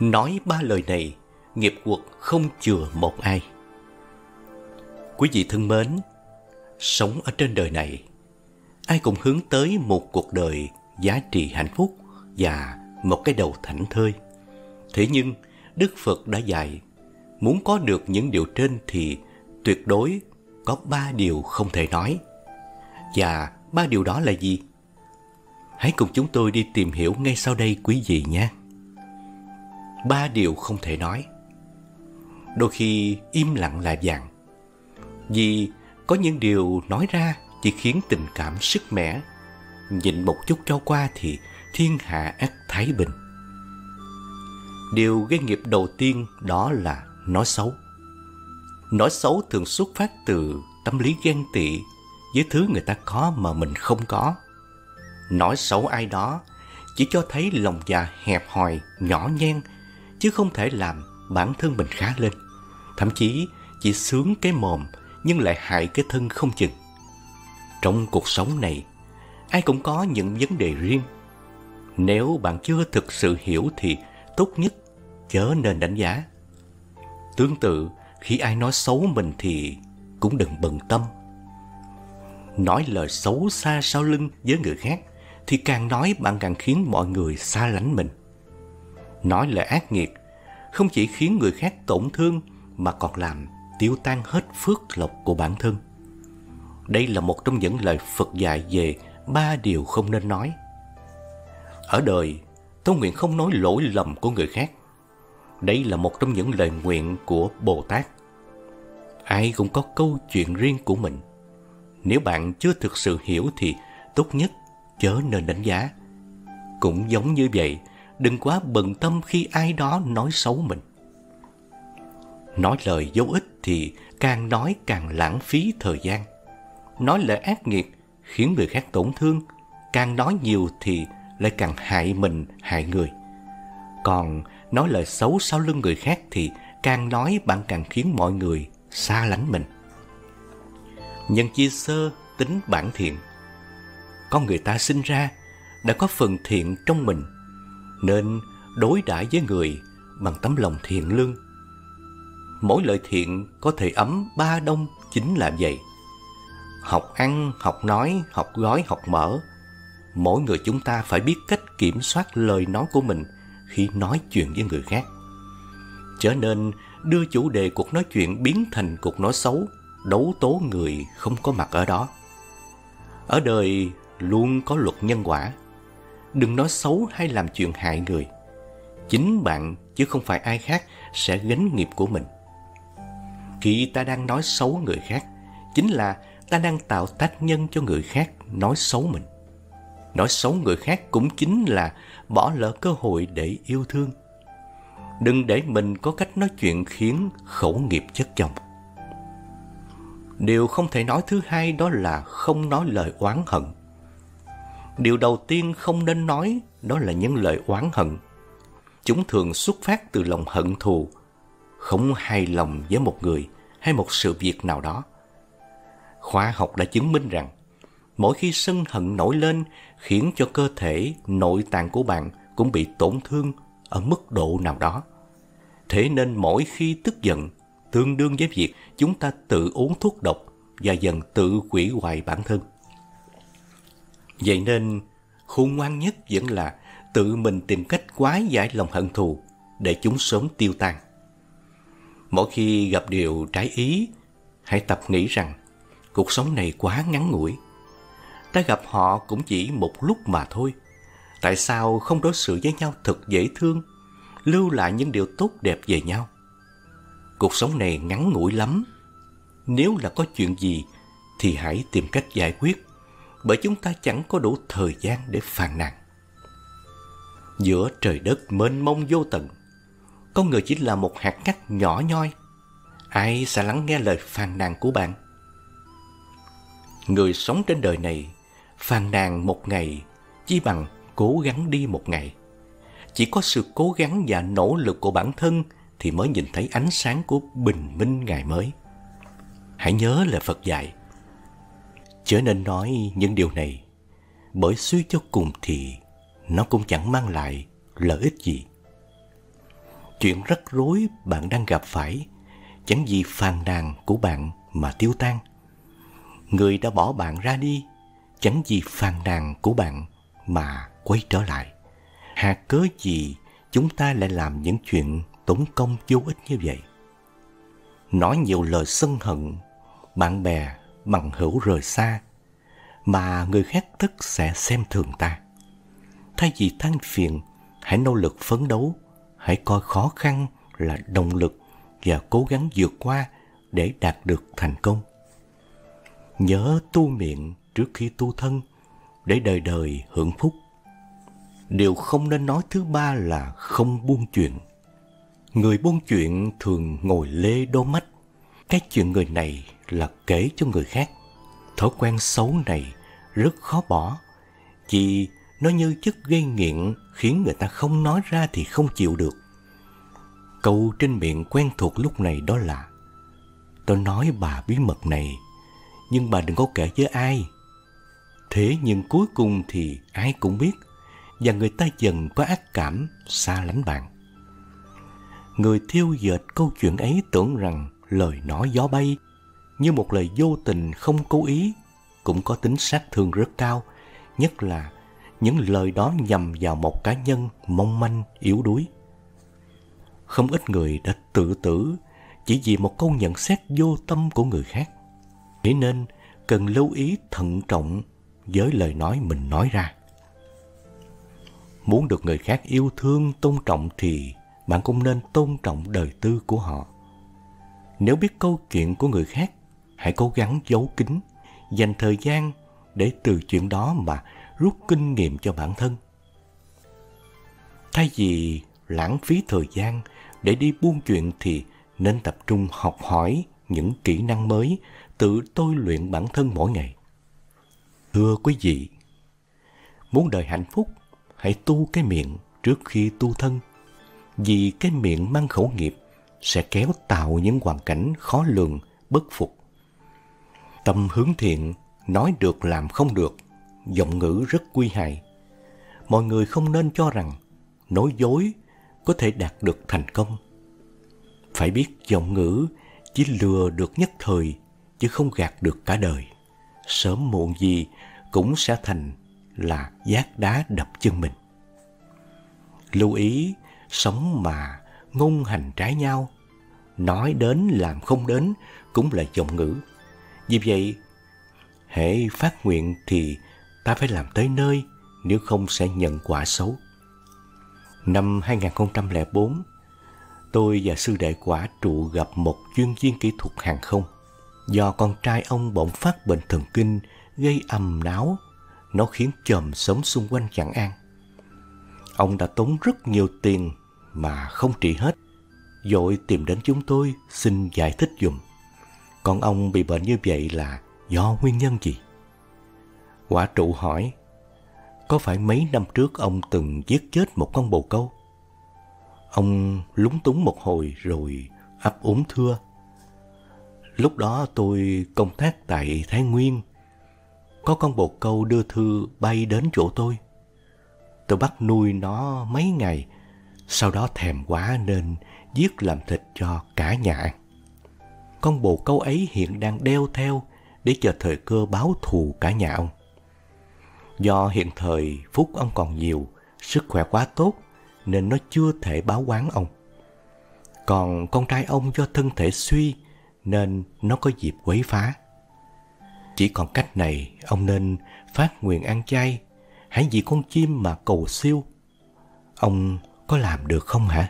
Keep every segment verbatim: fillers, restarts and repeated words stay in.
Nói ba lời này, nghiệp quật không chừa một ai. Quý vị thân mến, sống ở trên đời này, ai cũng hướng tới một cuộc đời giá trị hạnh phúc và một cái đầu thảnh thơi. Thế nhưng, Đức Phật đã dạy, muốn có được những điều trên thì tuyệt đối có ba điều không thể nói. Và ba điều đó là gì? Hãy cùng chúng tôi đi tìm hiểu ngay sau đây quý vị nhé. Ba điều không thể nói. Đôi khi im lặng là vàng. Vì có những điều nói ra chỉ khiến tình cảm sức mẻ. Nhịn một chút cho qua thì thiên hạ ắt thái bình. Điều gây nghiệp đầu tiên đó là nói xấu. Nói xấu thường xuất phát từ tâm lý ghen tị với thứ người ta có mà mình không có. Nói xấu ai đó chỉ cho thấy lòng dạ hẹp hòi, nhỏ nhen, chứ không thể làm bản thân mình khá lên. Thậm chí chỉ sướng cái mồm nhưng lại hại cái thân không chừng. Trong cuộc sống này, ai cũng có những vấn đề riêng. Nếu bạn chưa thực sự hiểu thì tốt nhất chớ nên đánh giá. Tương tự, khi ai nói xấu mình thì cũng đừng bận tâm. Nói lời xấu xa sau lưng với người khác thì càng nói bạn càng khiến mọi người xa lánh mình. Nói lời ác nghiệt không chỉ khiến người khác tổn thương mà còn làm tiêu tan hết phước lộc của bản thân. Đây là một trong những lời Phật dạy về ba điều không nên nói. Ở đời, tôi nguyện không nói lỗi lầm của người khác. Đây là một trong những lời nguyện của Bồ Tát. Ai cũng có câu chuyện riêng của mình. Nếu bạn chưa thực sự hiểu thì tốt nhất chớ nên đánh giá. Cũng giống như vậy, đừng quá bận tâm khi ai đó nói xấu mình. Nói lời vô ích thì càng nói càng lãng phí thời gian. Nói lời ác nghiệt khiến người khác tổn thương, càng nói nhiều thì lại càng hại mình, hại người. Còn nói lời xấu sau lưng người khác thì càng nói bạn càng khiến mọi người xa lánh mình. Nhân chia sơ tính bản thiện. Con người ta sinh ra đã có phần thiện trong mình, nên đối đãi với người bằng tấm lòng thiện lương. Mỗi lời thiện có thể ấm ba đông chính là vậy. Học ăn, học nói, học gói, học mở. Mỗi người chúng ta phải biết cách kiểm soát lời nói của mình khi nói chuyện với người khác. Chớ nên đưa chủ đề cuộc nói chuyện biến thành cuộc nói xấu, đấu tố người không có mặt ở đó. Ở đời luôn có luật nhân quả. Đừng nói xấu hay làm chuyện hại người. Chính bạn chứ không phải ai khác sẽ gánh nghiệp của mình. Khi ta đang nói xấu người khác, chính là ta đang tạo tác nhân cho người khác nói xấu mình. Nói xấu người khác cũng chính là bỏ lỡ cơ hội để yêu thương. Đừng để mình có cách nói chuyện khiến khẩu nghiệp chất chồng. Điều không thể nói thứ hai đó là không nói lời oán hận. Điều đầu tiên không nên nói đó là những lời oán hận. Chúng thường xuất phát từ lòng hận thù, không hài lòng với một người hay một sự việc nào đó. Khoa học đã chứng minh rằng mỗi khi sân hận nổi lên khiến cho cơ thể, nội tạng của bạn cũng bị tổn thương ở mức độ nào đó. Thế nên mỗi khi tức giận, tương đương với việc chúng ta tự uống thuốc độc và dần tự hủy hoại bản thân. Vậy nên, khôn ngoan nhất vẫn là tự mình tìm cách hóa giải lòng hận thù để chúng sớm tiêu tan. Mỗi khi gặp điều trái ý, hãy tập nghĩ rằng cuộc sống này quá ngắn ngủi. Ta gặp họ cũng chỉ một lúc mà thôi. Tại sao không đối xử với nhau thật dễ thương, lưu lại những điều tốt đẹp về nhau? Cuộc sống này ngắn ngủi lắm. Nếu là có chuyện gì thì hãy tìm cách giải quyết, bởi chúng ta chẳng có đủ thời gian để phàn nàn. Giữa trời đất mênh mông vô tận, con người chỉ là một hạt cát nhỏ nhoi. Ai sẽ lắng nghe lời phàn nàn của bạn? Người sống trên đời này, phàn nàn một ngày chỉ bằng cố gắng đi một ngày. Chỉ có sự cố gắng và nỗ lực của bản thân thì mới nhìn thấy ánh sáng của bình minh ngày mới. Hãy nhớ lời Phật dạy. Chớ nên nói những điều này, bởi suy cho cùng thì nó cũng chẳng mang lại lợi ích gì. chuyện rắc rối bạn đang gặp phải chẳng vì phàn nàn của bạn mà tiêu tan. Người đã bỏ bạn ra đi chẳng vì phàn nàn của bạn mà quay trở lại. Hạt cớ gì chúng ta lại làm những chuyện tốn công vô ích như vậy? Nói nhiều lời sân hận, bạn bè, bằng hữu rời xa, mà người khác tất sẽ xem thường ta. Thay vì than phiền, hãy nỗ lực phấn đấu, hãy coi khó khăn là động lực và cố gắng vượt qua để đạt được thành công. Nhớ tu miệng trước khi tu thân, để đời đời hưởng phúc. Điều không nên nói thứ ba là không buôn chuyện. Người buôn chuyện thường ngồi lê đôi mắt. Cái chuyện người này là kể cho người khác. Thói quen xấu này rất khó bỏ, vì nó như chất gây nghiện khiến người ta không nói ra thì không chịu được. Câu trên miệng quen thuộc lúc này đó là: tôi nói bà bí mật này, nhưng bà đừng có kể với ai. Thế nhưng cuối cùng thì ai cũng biết, và người ta dần có ác cảm xa lánh bạn. Người thiêu dệt câu chuyện ấy tưởng rằng lời nói gió bay, như một lời vô tình không cố ý, cũng có tính sát thương rất cao, nhất là những lời đó nhằm vào một cá nhân mong manh, yếu đuối. Không ít người đã tự tử chỉ vì một câu nhận xét vô tâm của người khác. Thế nên cần lưu ý thận trọng với lời nói mình nói ra. Muốn được người khác yêu thương, tôn trọng thì bạn cũng nên tôn trọng đời tư của họ. Nếu biết câu chuyện của người khác, hãy cố gắng giấu kín, dành thời gian để từ chuyện đó mà rút kinh nghiệm cho bản thân. Thay vì lãng phí thời gian để đi buôn chuyện thì nên tập trung học hỏi những kỹ năng mới, tự tôi luyện bản thân mỗi ngày. Thưa quý vị, muốn đời hạnh phúc, hãy tu cái miệng trước khi tu thân. Vì cái miệng mang khẩu nghiệp sẽ kéo tạo những hoàn cảnh khó lường, bất phục. Tâm hướng thiện, nói được làm không được, giọng ngữ rất nguy hại. Mọi người không nên cho rằng nói dối có thể đạt được thành công. Phải biết giọng ngữ chỉ lừa được nhất thời, chứ không gạt được cả đời. Sớm muộn gì cũng sẽ thành là vác đá đập chân mình. Lưu ý, sống mà ngôn hành trái nhau, nói đến làm không đến cũng là giọng ngữ. Vì vậy, hễ phát nguyện thì ta phải làm tới nơi, nếu không sẽ nhận quả xấu. Năm hai không không bốn, tôi và sư đệ Quả Trụ gặp một chuyên viên kỹ thuật hàng không. Do con trai ông bỗng phát bệnh thần kinh gây ầm náo, nó khiến chòm sống xung quanh chẳng an. Ông đã tốn rất nhiều tiền mà không trị hết, vội tìm đến chúng tôi xin giải thích giùm. Còn ông bị bệnh như vậy là do nguyên nhân gì? Quả Trụ hỏi: có phải mấy năm trước ông từng giết chết một con bồ câu? Ông lúng túng một hồi rồi ấp úng thưa: lúc đó tôi công tác tại Thái Nguyên. Có con bồ câu đưa thư bay đến chỗ tôi. Tôi bắt nuôi nó mấy ngày, sau đó thèm quá nên giết làm thịt cho cả nhà ăn. Con bồ câu ấy hiện đang đeo theo để chờ thời cơ báo thù cả nhà ông. Do hiện thời phúc ông còn nhiều, sức khỏe quá tốt nên nó chưa thể báo oán ông. Còn con trai ông do thân thể suy nên nó có dịp quấy phá. Chỉ còn cách này, ông nên phát nguyện ăn chay, hãy vì con chim mà cầu siêu. Ông có làm được không hả?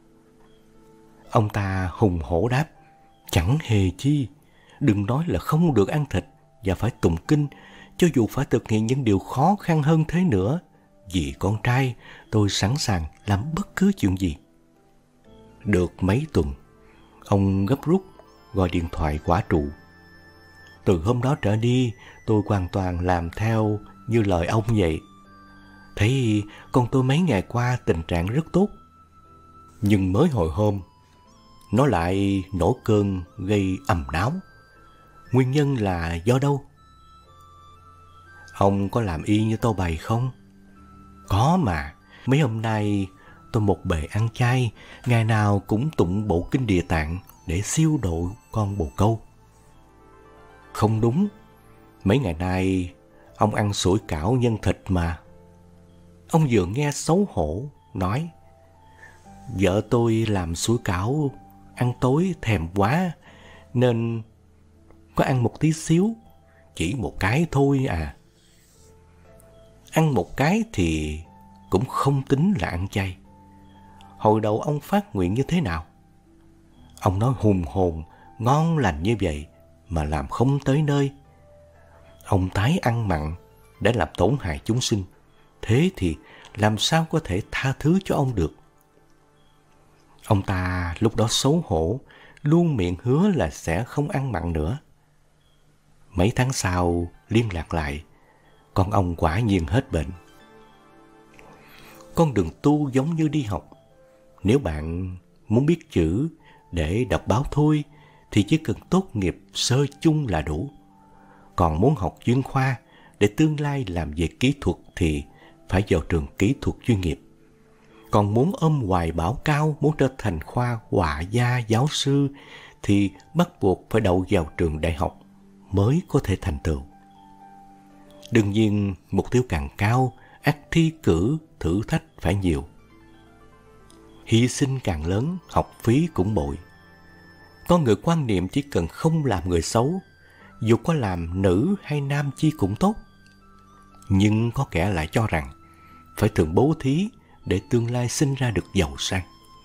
Ông ta hùng hổ đáp: chẳng hề chi, đừng nói là không được ăn thịt và phải tụng kinh, cho dù phải thực hiện những điều khó khăn hơn thế nữa. Vì con trai, tôi sẵn sàng làm bất cứ chuyện gì. Được mấy tuần, ông gấp rút gọi điện thoại Quả Trụ: từ hôm đó trở đi, tôi hoàn toàn làm theo như lời ông vậy. Thấy con tôi mấy ngày qua tình trạng rất tốt, nhưng mới hồi hôm, nó lại nổi cơn gây ầm náo. Nguyên nhân là do đâu? Ông có làm y như tôi bày không? Có mà, mấy hôm nay tôi một bề ăn chay, ngày nào cũng tụng bộ kinh Địa Tạng để siêu độ con bồ câu. Không đúng, mấy ngày nay ông ăn sủi cảo nhân thịt mà. Ông vừa nghe xấu hổ, nói: Vợ tôi làm sủi cảo ăn tối thèm quá, nên có ăn một tí xíu, chỉ một cái thôi à. Ăn một cái thì cũng không tính là ăn chay. Hồi đầu ông phát nguyện như thế nào? Ông nói hùng hồn, ngon lành như vậy mà làm không tới nơi. Ông tái ăn mặn để làm tổn hại chúng sinh. Thế thì làm sao có thể tha thứ cho ông được? Ông ta lúc đó xấu hổ, luôn miệng hứa là sẽ không ăn mặn nữa. Mấy tháng sau liên lạc lại, con ông quả nhiên hết bệnh. Con đường tu giống như đi học. Nếu bạn muốn biết chữ để đọc báo thôi thì chỉ cần tốt nghiệp sơ chung là đủ. Còn muốn học chuyên khoa để tương lai làm về kỹ thuật thì phải vào trường kỹ thuật chuyên nghiệp. Còn muốn ôm hoài bão cao, muốn trở thành khoa họa gia giáo sư thì bắt buộc phải đậu vào trường đại học mới có thể thành tựu. Đương nhiên, mục tiêu càng cao, ắt thi cử, thử thách phải nhiều. Hy sinh càng lớn, học phí cũng bội. Có người quan niệm chỉ cần không làm người xấu, dù có làm nữ hay nam chi cũng tốt. Nhưng có kẻ lại cho rằng phải thường bố thí để tương lai sinh ra được giàu sang.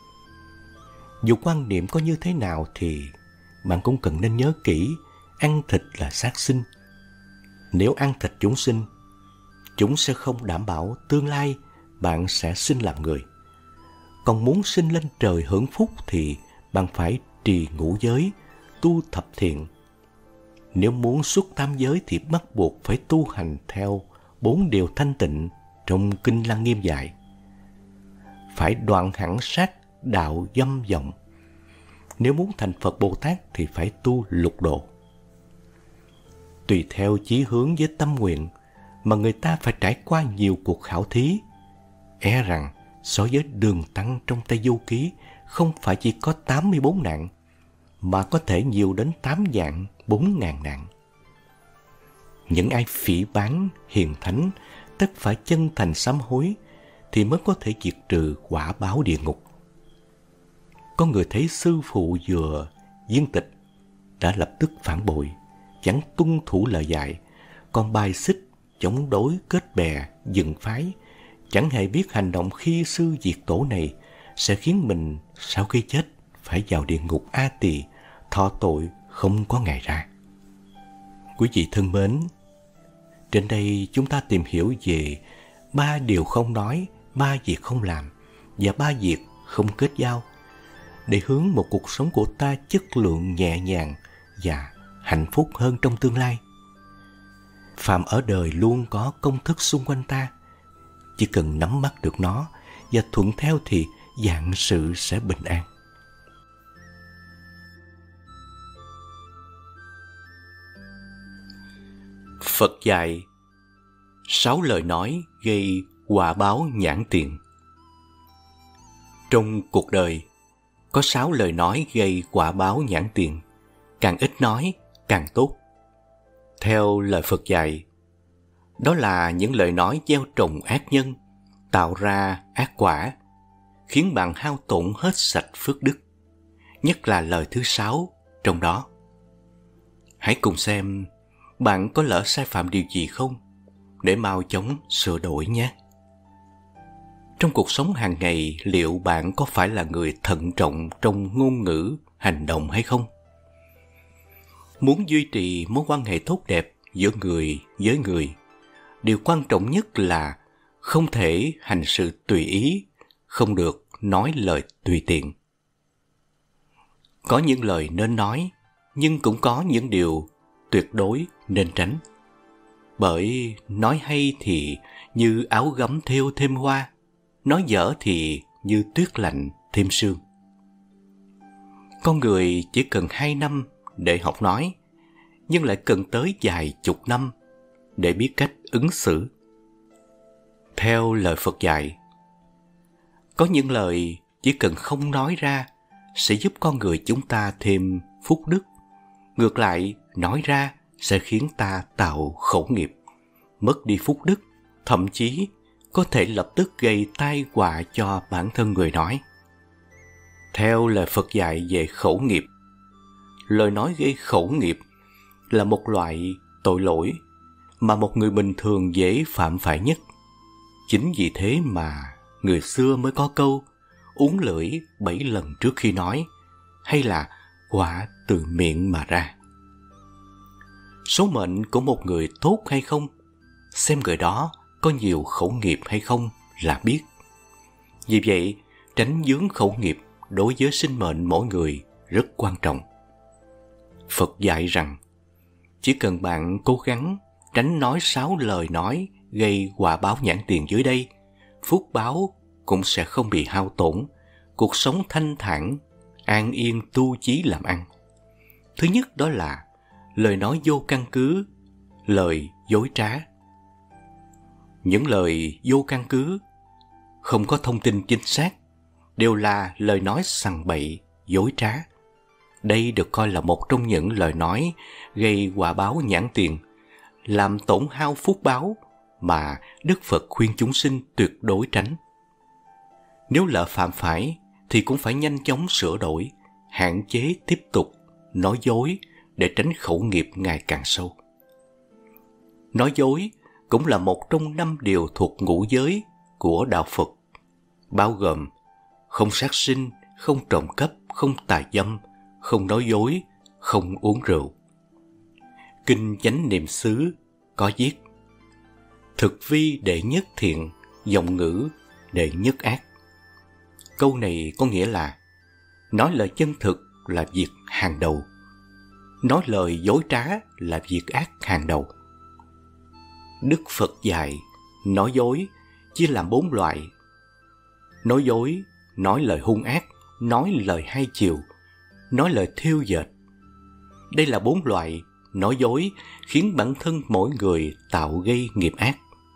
Dù quan niệm có như thế nào thì bạn cũng cần nên nhớ kỹ, ăn thịt là sát sinh. Nếu ăn thịt chúng sinh, chúng sẽ không đảm bảo tương lai bạn sẽ sinh làm người. Còn muốn sinh lên trời hưởng phúc thì bạn phải trì ngũ giới, tu thập thiện. Nếu muốn xuất tam giới thì bắt buộc phải tu hành theo bốn điều thanh tịnh trong Kinh Lăng Nghiêm dạy. Phải đoạn hẳn sát đạo dâm vọng. Nếu muốn thành Phật Bồ Tát thì phải tu lục độ. Tùy theo chí hướng với tâm nguyện mà người ta phải trải qua nhiều cuộc khảo thí. E rằng so với Đường Tăng trong Tây Du Ký không phải chỉ có tám mươi bốn nạn, mà có thể nhiều đến tám vạn bốn ngàn nạn. Những ai phỉ báng hiền thánh tất phải chân thành sám hối thì mới có thể diệt trừ quả báo địa ngục. Có người thấy sư phụ vừa viên tịch đã lập tức phản bội, chẳng tuân thủ lời dạy, còn bài xích, chống đối, kết bè, dừng phái, chẳng hề biết hành động khi sư diệt tổ này sẽ khiến mình sau khi chết phải vào địa ngục A Tỳ, thọ tội không có ngày ra. Quý vị thân mến, trên đây chúng ta tìm hiểu về ba điều không nói, ba việc không làm và ba việc không kết giao để hướng một cuộc sống của ta chất lượng nhẹ nhàng và hạnh phúc hơn trong tương lai. Phàm ở đời luôn có công thức xung quanh ta, chỉ cần nắm bắt được nó và thuận theo thì vạn sự sẽ bình an. Phật dạy sáu lời nói gây quả báo nhãn tiền. Trong cuộc đời có sáu lời nói gây quả báo nhãn tiền, càng ít nói càng tốt. Theo lời Phật dạy, đó là những lời nói gieo trồng ác nhân, tạo ra ác quả, khiến bạn hao tổn hết sạch phước đức, nhất là lời thứ sáu trong đó. Hãy cùng xem bạn có lỡ sai phạm điều gì không, để mau chóng sửa đổi nhé. Trong cuộc sống hàng ngày, liệu bạn có phải là người thận trọng trong ngôn ngữ, hành động hay không? Muốn duy trì mối quan hệ tốt đẹp giữa người với người, điều quan trọng nhất là không thể hành sự tùy ý, không được nói lời tùy tiện. Có những lời nên nói, nhưng cũng có những điều tuyệt đối nên tránh. Bởi nói hay thì như áo gấm thêu thêm hoa, nói dở thì như tuyết lạnh thêm sương. Con người chỉ cần hai năm để học nói, nhưng lại cần tới vài chục năm để biết cách ứng xử. Theo lời Phật dạy, Có những lời chỉ cần không nói ra sẽ giúp con người chúng ta thêm phúc đức. Ngược lại, nói ra sẽ khiến ta tạo khẩu nghiệp, mất đi phúc đức, thậm chí có thể lập tức gây tai họa cho bản thân người nói. Theo lời Phật dạy về khẩu nghiệp, lời nói gây khẩu nghiệp là một loại tội lỗi mà một người bình thường dễ phạm phải nhất. Chính vì thế mà người xưa mới có câu uốn lưỡi bảy lần trước khi nói, hay là quả từ miệng mà ra. Số mệnh của một người tốt hay không, xem người đó có nhiều khẩu nghiệp hay không là biết. Vì vậy, tránh vướng khẩu nghiệp đối với sinh mệnh mỗi người rất quan trọng. Phật dạy rằng, chỉ cần bạn cố gắng tránh nói sáu lời nói gây quả báo nhãn tiền dưới đây, phúc báo cũng sẽ không bị hao tổn, cuộc sống thanh thản, an yên tu chí làm ăn. Thứ nhất đó là lời nói vô căn cứ, lời dối trá. Những lời vô căn cứ, không có thông tin chính xác, đều là lời nói sằng bậy, dối trá. Đây được coi là một trong những lời nói gây quả báo nhãn tiền, làm tổn hao phúc báo mà Đức Phật khuyên chúng sinh tuyệt đối tránh. Nếu lỡ phạm phải thì cũng phải nhanh chóng sửa đổi, hạn chế tiếp tục nói dối để tránh khẩu nghiệp ngày càng sâu. Nói dối cũng là một trong năm điều thuộc ngũ giới của Đạo Phật, bao gồm không sát sinh, không trộm cắp, không tà dâm, không nói dối, không uống rượu. Kinh Chánh Niệm xứ có viết: thực vi đệ nhất thiện, giọng ngữ đệ nhất ác. Câu này có nghĩa là nói lời chân thực là việc hàng đầu, nói lời dối trá là việc ác hàng đầu. Đức Phật dạy nói dối chia làm bốn loại: nói dối, nói lời hung ác, nói lời hai chiều, nói lời thêu dệt. Đây là bốn loại nói dối khiến bản thân mỗi người tạo gây nghiệp ác.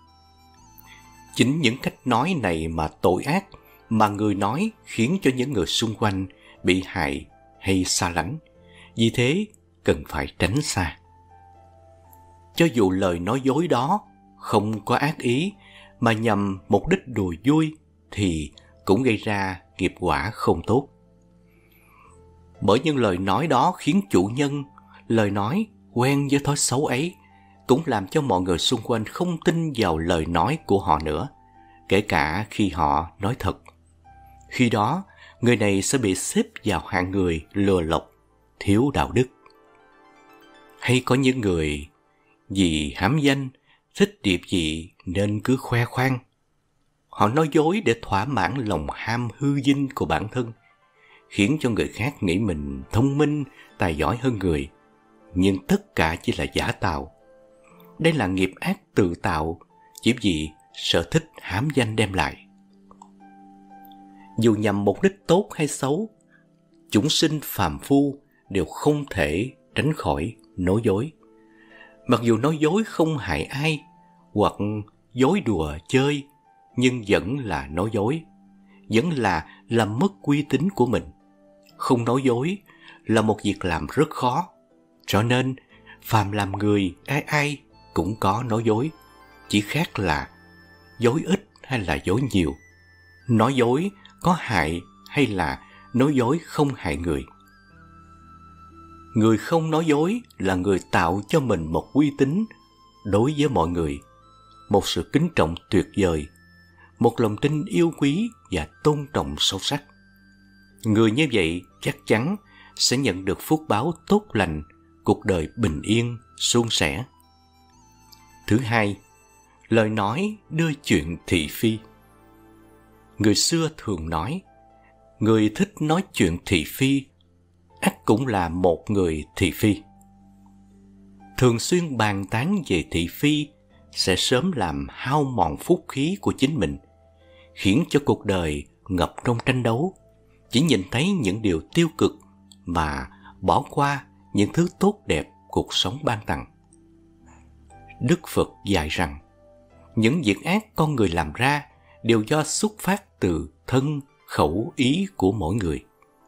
Chính những cách nói này mà tội ác mà người nói khiến cho những người xung quanh bị hại hay xa lánh. Vì thế cần phải tránh xa. Cho dù lời nói dối đó không có ác ý mà nhằm mục đích đùa vui thì cũng gây ra nghiệp quả không tốt. Bởi những lời nói đó khiến chủ nhân lời nói quen với thói xấu ấy, cũng làm cho mọi người xung quanh không tin vào lời nói của họ nữa, kể cả khi họ nói thật. Khi đó, người này sẽ bị xếp vào hạng người lừa lọc, thiếu đạo đức. Hay có những người vì hám danh, thích địa vị nên cứ khoe khoang. Họ nói dối để thỏa mãn lòng ham hư vinh của bản thân, khiến cho người khác nghĩ mình thông minh, tài giỏi hơn người. Nhưng tất cả chỉ là giả tạo. Đây là nghiệp ác tự tạo, chỉ vì sở thích hám danh đem lại. Dù nhằm mục đích tốt hay xấu, chúng sinh phàm phu đều không thể tránh khỏi nói dối. Mặc dù nói dối không hại ai, hoặc dối đùa chơi, nhưng vẫn là nói dối, vẫn là làm mất uy tín của mình. Không nói dối là một việc làm rất khó, cho nên phàm làm người ai ai cũng có nói dối, chỉ khác là dối ít hay là dối nhiều, nói dối có hại hay là nói dối không hại người. Người không nói dối là người tạo cho mình một uy tín đối với mọi người, một sự kính trọng tuyệt vời, một lòng tin yêu quý và tôn trọng sâu sắc. Người như vậy chắc chắn sẽ nhận được phúc báo tốt lành, cuộc đời bình yên, suôn sẻ. Thứ hai, lời nói đưa chuyện thị phi. Người xưa thường nói, người thích nói chuyện thị phi, ắt cũng là một người thị phi. Thường xuyên bàn tán về thị phi sẽ sớm làm hao mòn phúc khí của chính mình, khiến cho cuộc đời ngập trong tranh đấu, chỉ nhìn thấy những điều tiêu cực mà bỏ qua những thứ tốt đẹp cuộc sống ban tặng. Đức Phật dạy rằng, những việc ác con người làm ra đều do xuất phát từ thân, khẩu, ý của mỗi người.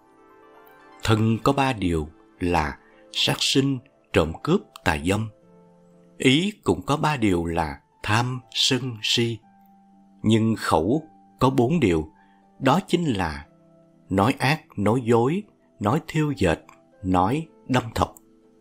Thân có ba điều là sát sinh, trộm cướp, tà dâm. Ý cũng có ba điều là tham, sân, si. Nhưng khẩu có bốn điều, đó chính là nói ác, nói dối, nói thiêu dệt, nói đâm thọc.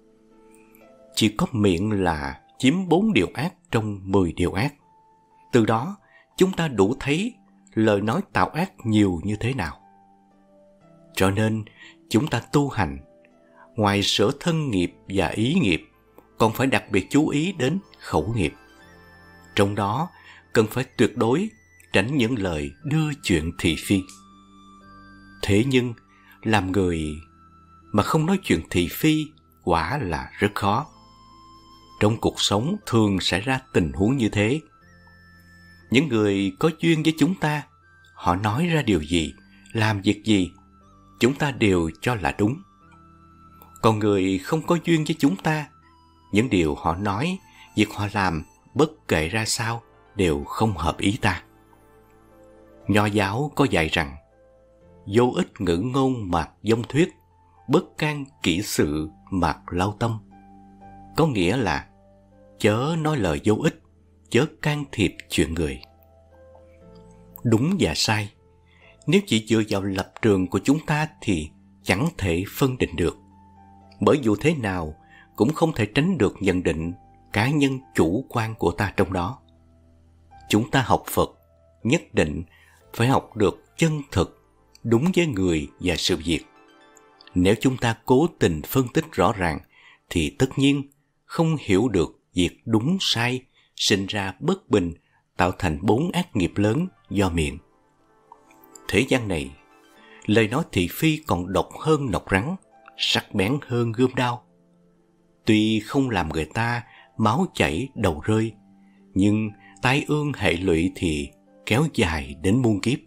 Chỉ có miệng là chiếm bốn điều ác trong mười điều ác. Từ đó, chúng ta đủ thấy lời nói tạo ác nhiều như thế nào. Cho nên, chúng ta tu hành, ngoài sửa thân nghiệp và ý nghiệp, còn phải đặc biệt chú ý đến khẩu nghiệp. Trong đó, cần phải tuyệt đối tránh những lời đưa chuyện thị phi. Thế nhưng, làm người mà không nói chuyện thị phi quả là rất khó. Trong cuộc sống thường xảy ra tình huống như thế. Những người có duyên với chúng ta, họ nói ra điều gì, làm việc gì, chúng ta đều cho là đúng. Còn người không có duyên với chúng ta, những điều họ nói, việc họ làm, bất kể ra sao, đều không hợp ý ta. Nho giáo có dạy rằng, vô ích ngữ ngôn mạc dông thuyết, bất can kỹ sự mạc lao tâm. Có nghĩa là, chớ nói lời vô ích, chớ can thiệp chuyện người. Đúng và sai, nếu chỉ dựa vào lập trường của chúng ta thì chẳng thể phân định được. Bởi dù thế nào cũng không thể tránh được nhận định cá nhân chủ quan của ta trong đó. Chúng ta học Phật nhất định phải học được chân thực, đúng với người và sự việc. Nếu chúng ta cố tình phân tích rõ ràng thì tất nhiên không hiểu được việc đúng sai, sinh ra bất bình, tạo thành bốn ác nghiệp lớn do miệng. Thế gian này, lời nói thị phi còn độc hơn nọc rắn, sắc bén hơn gươm đao. Tuy không làm người ta máu chảy đầu rơi, nhưng tai ương hệ lụy thì kéo dài đến muôn kiếp.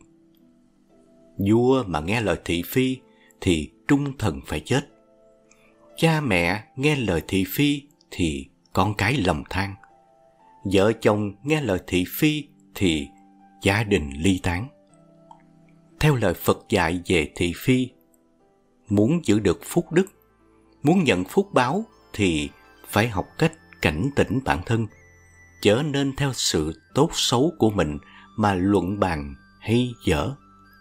Vua mà nghe lời thị phi thì trung thần phải chết. Cha mẹ nghe lời thị phi thì con cái lầm than. Vợ chồng nghe lời thị phi thì gia đình ly tán. Theo lời Phật dạy về thị phi, muốn giữ được phúc đức, muốn nhận phúc báo thì phải học cách cảnh tỉnh bản thân, chớ nên theo sự tốt xấu của mình mà luận bàn hay dở.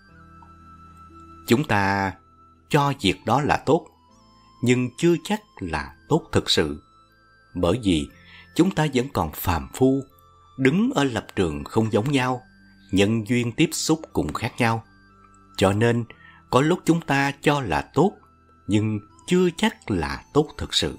Chúng ta cho việc đó là tốt, nhưng chưa chắc là tốt thực sự, bởi vì chúng ta vẫn còn phàm phu, đứng ở lập trường không giống nhau, nhân duyên tiếp xúc cũng khác nhau. Cho nên, có lúc chúng ta cho là tốt, nhưng chưa chắc là tốt thực sự.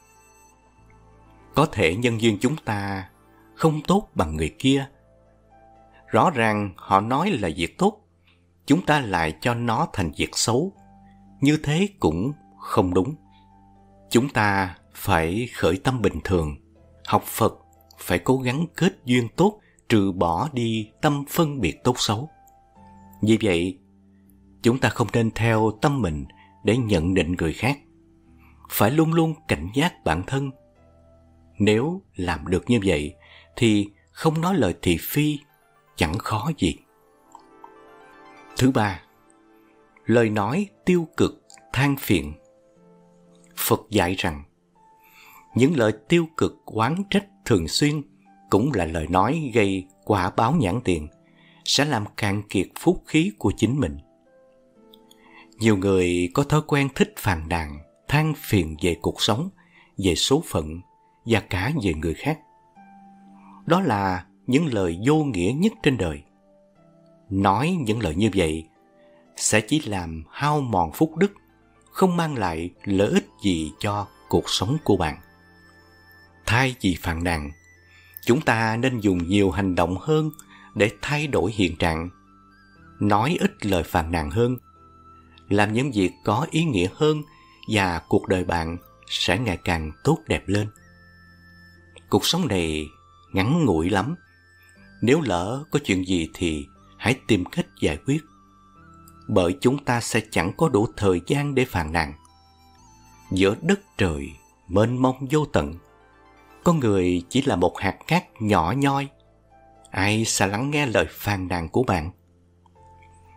Có thể nhân duyên chúng ta không tốt bằng người kia. Rõ ràng họ nói là việc tốt, chúng ta lại cho nó thành việc xấu. Như thế cũng không đúng. Chúng ta phải khởi tâm bình thường, học Phật phải cố gắng kết duyên tốt, trừ bỏ đi tâm phân biệt tốt xấu. Vì vậy, chúng ta không nên theo tâm mình để nhận định người khác. Phải luôn luôn cảnh giác bản thân. Nếu làm được như vậy, thì không nói lời thị phi, chẳng khó gì. Thứ ba, lời nói tiêu cực, than phiền. Phật dạy rằng, những lời tiêu cực oán trách thường xuyên cũng là lời nói gây quả báo nhãn tiền, sẽ làm cạn kiệt phúc khí của chính mình. Nhiều người có thói quen thích phàn nàn, than phiền về cuộc sống, về số phận và cả về người khác. Đó là những lời vô nghĩa nhất trên đời. Nói những lời như vậy sẽ chỉ làm hao mòn phúc đức, không mang lại lợi ích gì cho cuộc sống của bạn. Thay vì phàn nàn, chúng ta nên dùng nhiều hành động hơn để thay đổi hiện trạng. Nói ít lời phàn nàn hơn, làm những việc có ý nghĩa hơn, và cuộc đời bạn sẽ ngày càng tốt đẹp lên. Cuộc sống này ngắn ngủi lắm. Nếu lỡ có chuyện gì thì hãy tìm cách giải quyết, bởi chúng ta sẽ chẳng có đủ thời gian để phàn nàn. Giữa đất trời mênh mông vô tận, con người chỉ là một hạt cát nhỏ nhoi. Ai sẽ lắng nghe lời phàn nàn của bạn?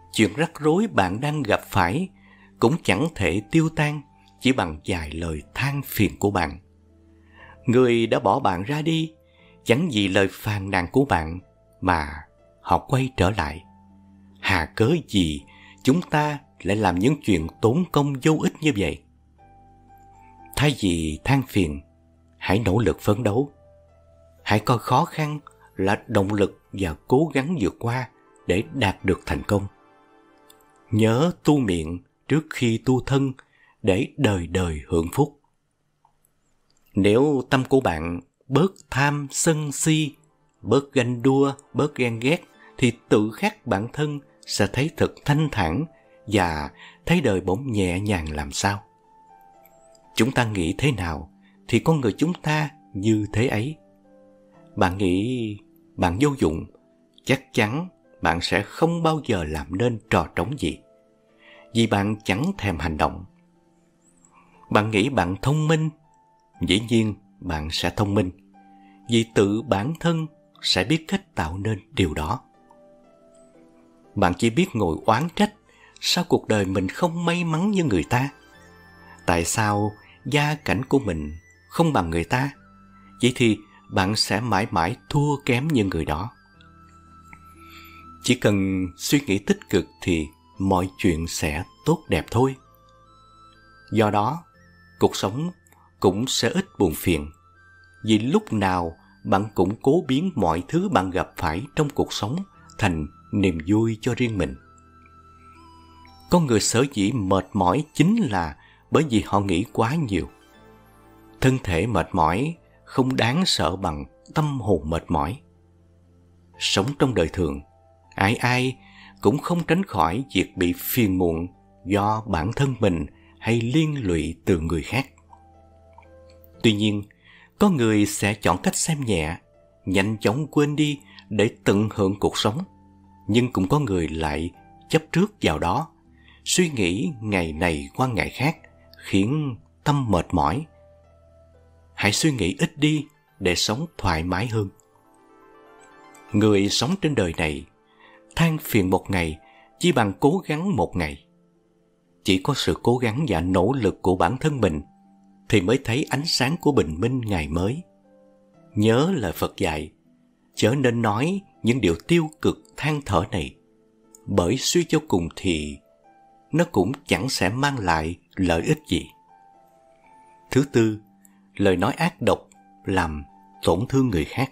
chuyện rắc rối bạn đang gặp phải cũng chẳng thể tiêu tan chỉ bằng vài lời than phiền của bạn. Người đã bỏ bạn ra đi chẳng vì lời phàn nàn của bạn mà họ quay trở lại. Hà cớ gì chúng ta lại làm những chuyện tốn công vô ích như vậy? Thay vì than phiền, hãy nỗ lực phấn đấu. Hãy coi khó khăn là động lực và cố gắng vượt qua để đạt được thành công. Nhớ tu miệng trước khi tu thân để đời đời hưởng phúc. Nếu tâm của bạn bớt tham sân si, bớt ganh đua, bớt ghen ghét, thì tự khắc bản thân sẽ thấy thật thanh thản và thấy đời bỗng nhẹ nhàng làm sao. Chúng ta nghĩ thế nào thì con người chúng ta như thế ấy. Bạn nghĩ bạn vô dụng, chắc chắn bạn sẽ không bao giờ làm nên trò trống gì, vì bạn chẳng thèm hành động. Bạn nghĩ bạn thông minh, dĩ nhiên bạn sẽ thông minh, vì tự bản thân sẽ biết cách tạo nên điều đó. Bạn chỉ biết ngồi oán trách sao cuộc đời mình không may mắn như người ta, tại sao gia cảnh của mình không bằng người ta. Vậy thì bạn sẽ mãi mãi thua kém như người đó. Chỉ cần suy nghĩ tích cực thì mọi chuyện sẽ tốt đẹp thôi. Do đó, cuộc sống cũng sẽ ít buồn phiền, vì lúc nào bạn cũng cố biến mọi thứ bạn gặp phải trong cuộc sống thành niềm vui cho riêng mình. Con người sở dĩ mệt mỏi chính là bởi vì họ nghĩ quá nhiều. Thân thể mệt mỏi không đáng sợ bằng tâm hồn mệt mỏi. Sống trong đời thường, ai ai cũng không tránh khỏi việc bị phiền muộn do bản thân mình hay liên lụy từ người khác. Tuy nhiên, có người sẽ chọn cách xem nhẹ, nhanh chóng quên đi để tận hưởng cuộc sống. Nhưng cũng có người lại chấp trước vào đó, suy nghĩ ngày này qua ngày khác, khiến tâm mệt mỏi. Hãy suy nghĩ ít đi để sống thoải mái hơn. Người sống trên đời này, than phiền một ngày chỉ bằng cố gắng một ngày. Chỉ có sự cố gắng và nỗ lực của bản thân mình thì mới thấy ánh sáng của bình minh ngày mới. Nhớ lời Phật dạy, chớ nên nói những điều tiêu cực than thở này, bởi suy cho cùng thì nó cũng chẳng sẽ mang lại lợi ích gì. Thứ tư, lời nói ác độc làm tổn thương người khác.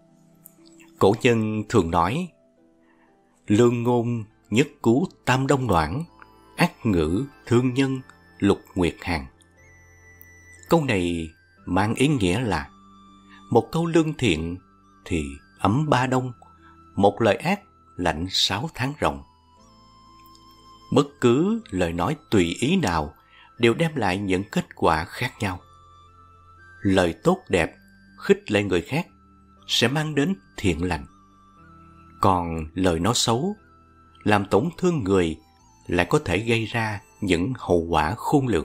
Cổ nhân thường nói, lương ngôn nhất cú tam đông noãn, ác ngữ thương nhân lục nguyệt hàng. Câu này mang ý nghĩa là một câu lương thiện thì ấm ba đông, một lời ác lạnh sáu tháng ròng. Bất cứ lời nói tùy ý nào đều đem lại những kết quả khác nhau. Lời tốt đẹp khích lệ người khác sẽ mang đến thiện lành, còn lời nói xấu làm tổn thương người lại có thể gây ra những hậu quả khôn lường.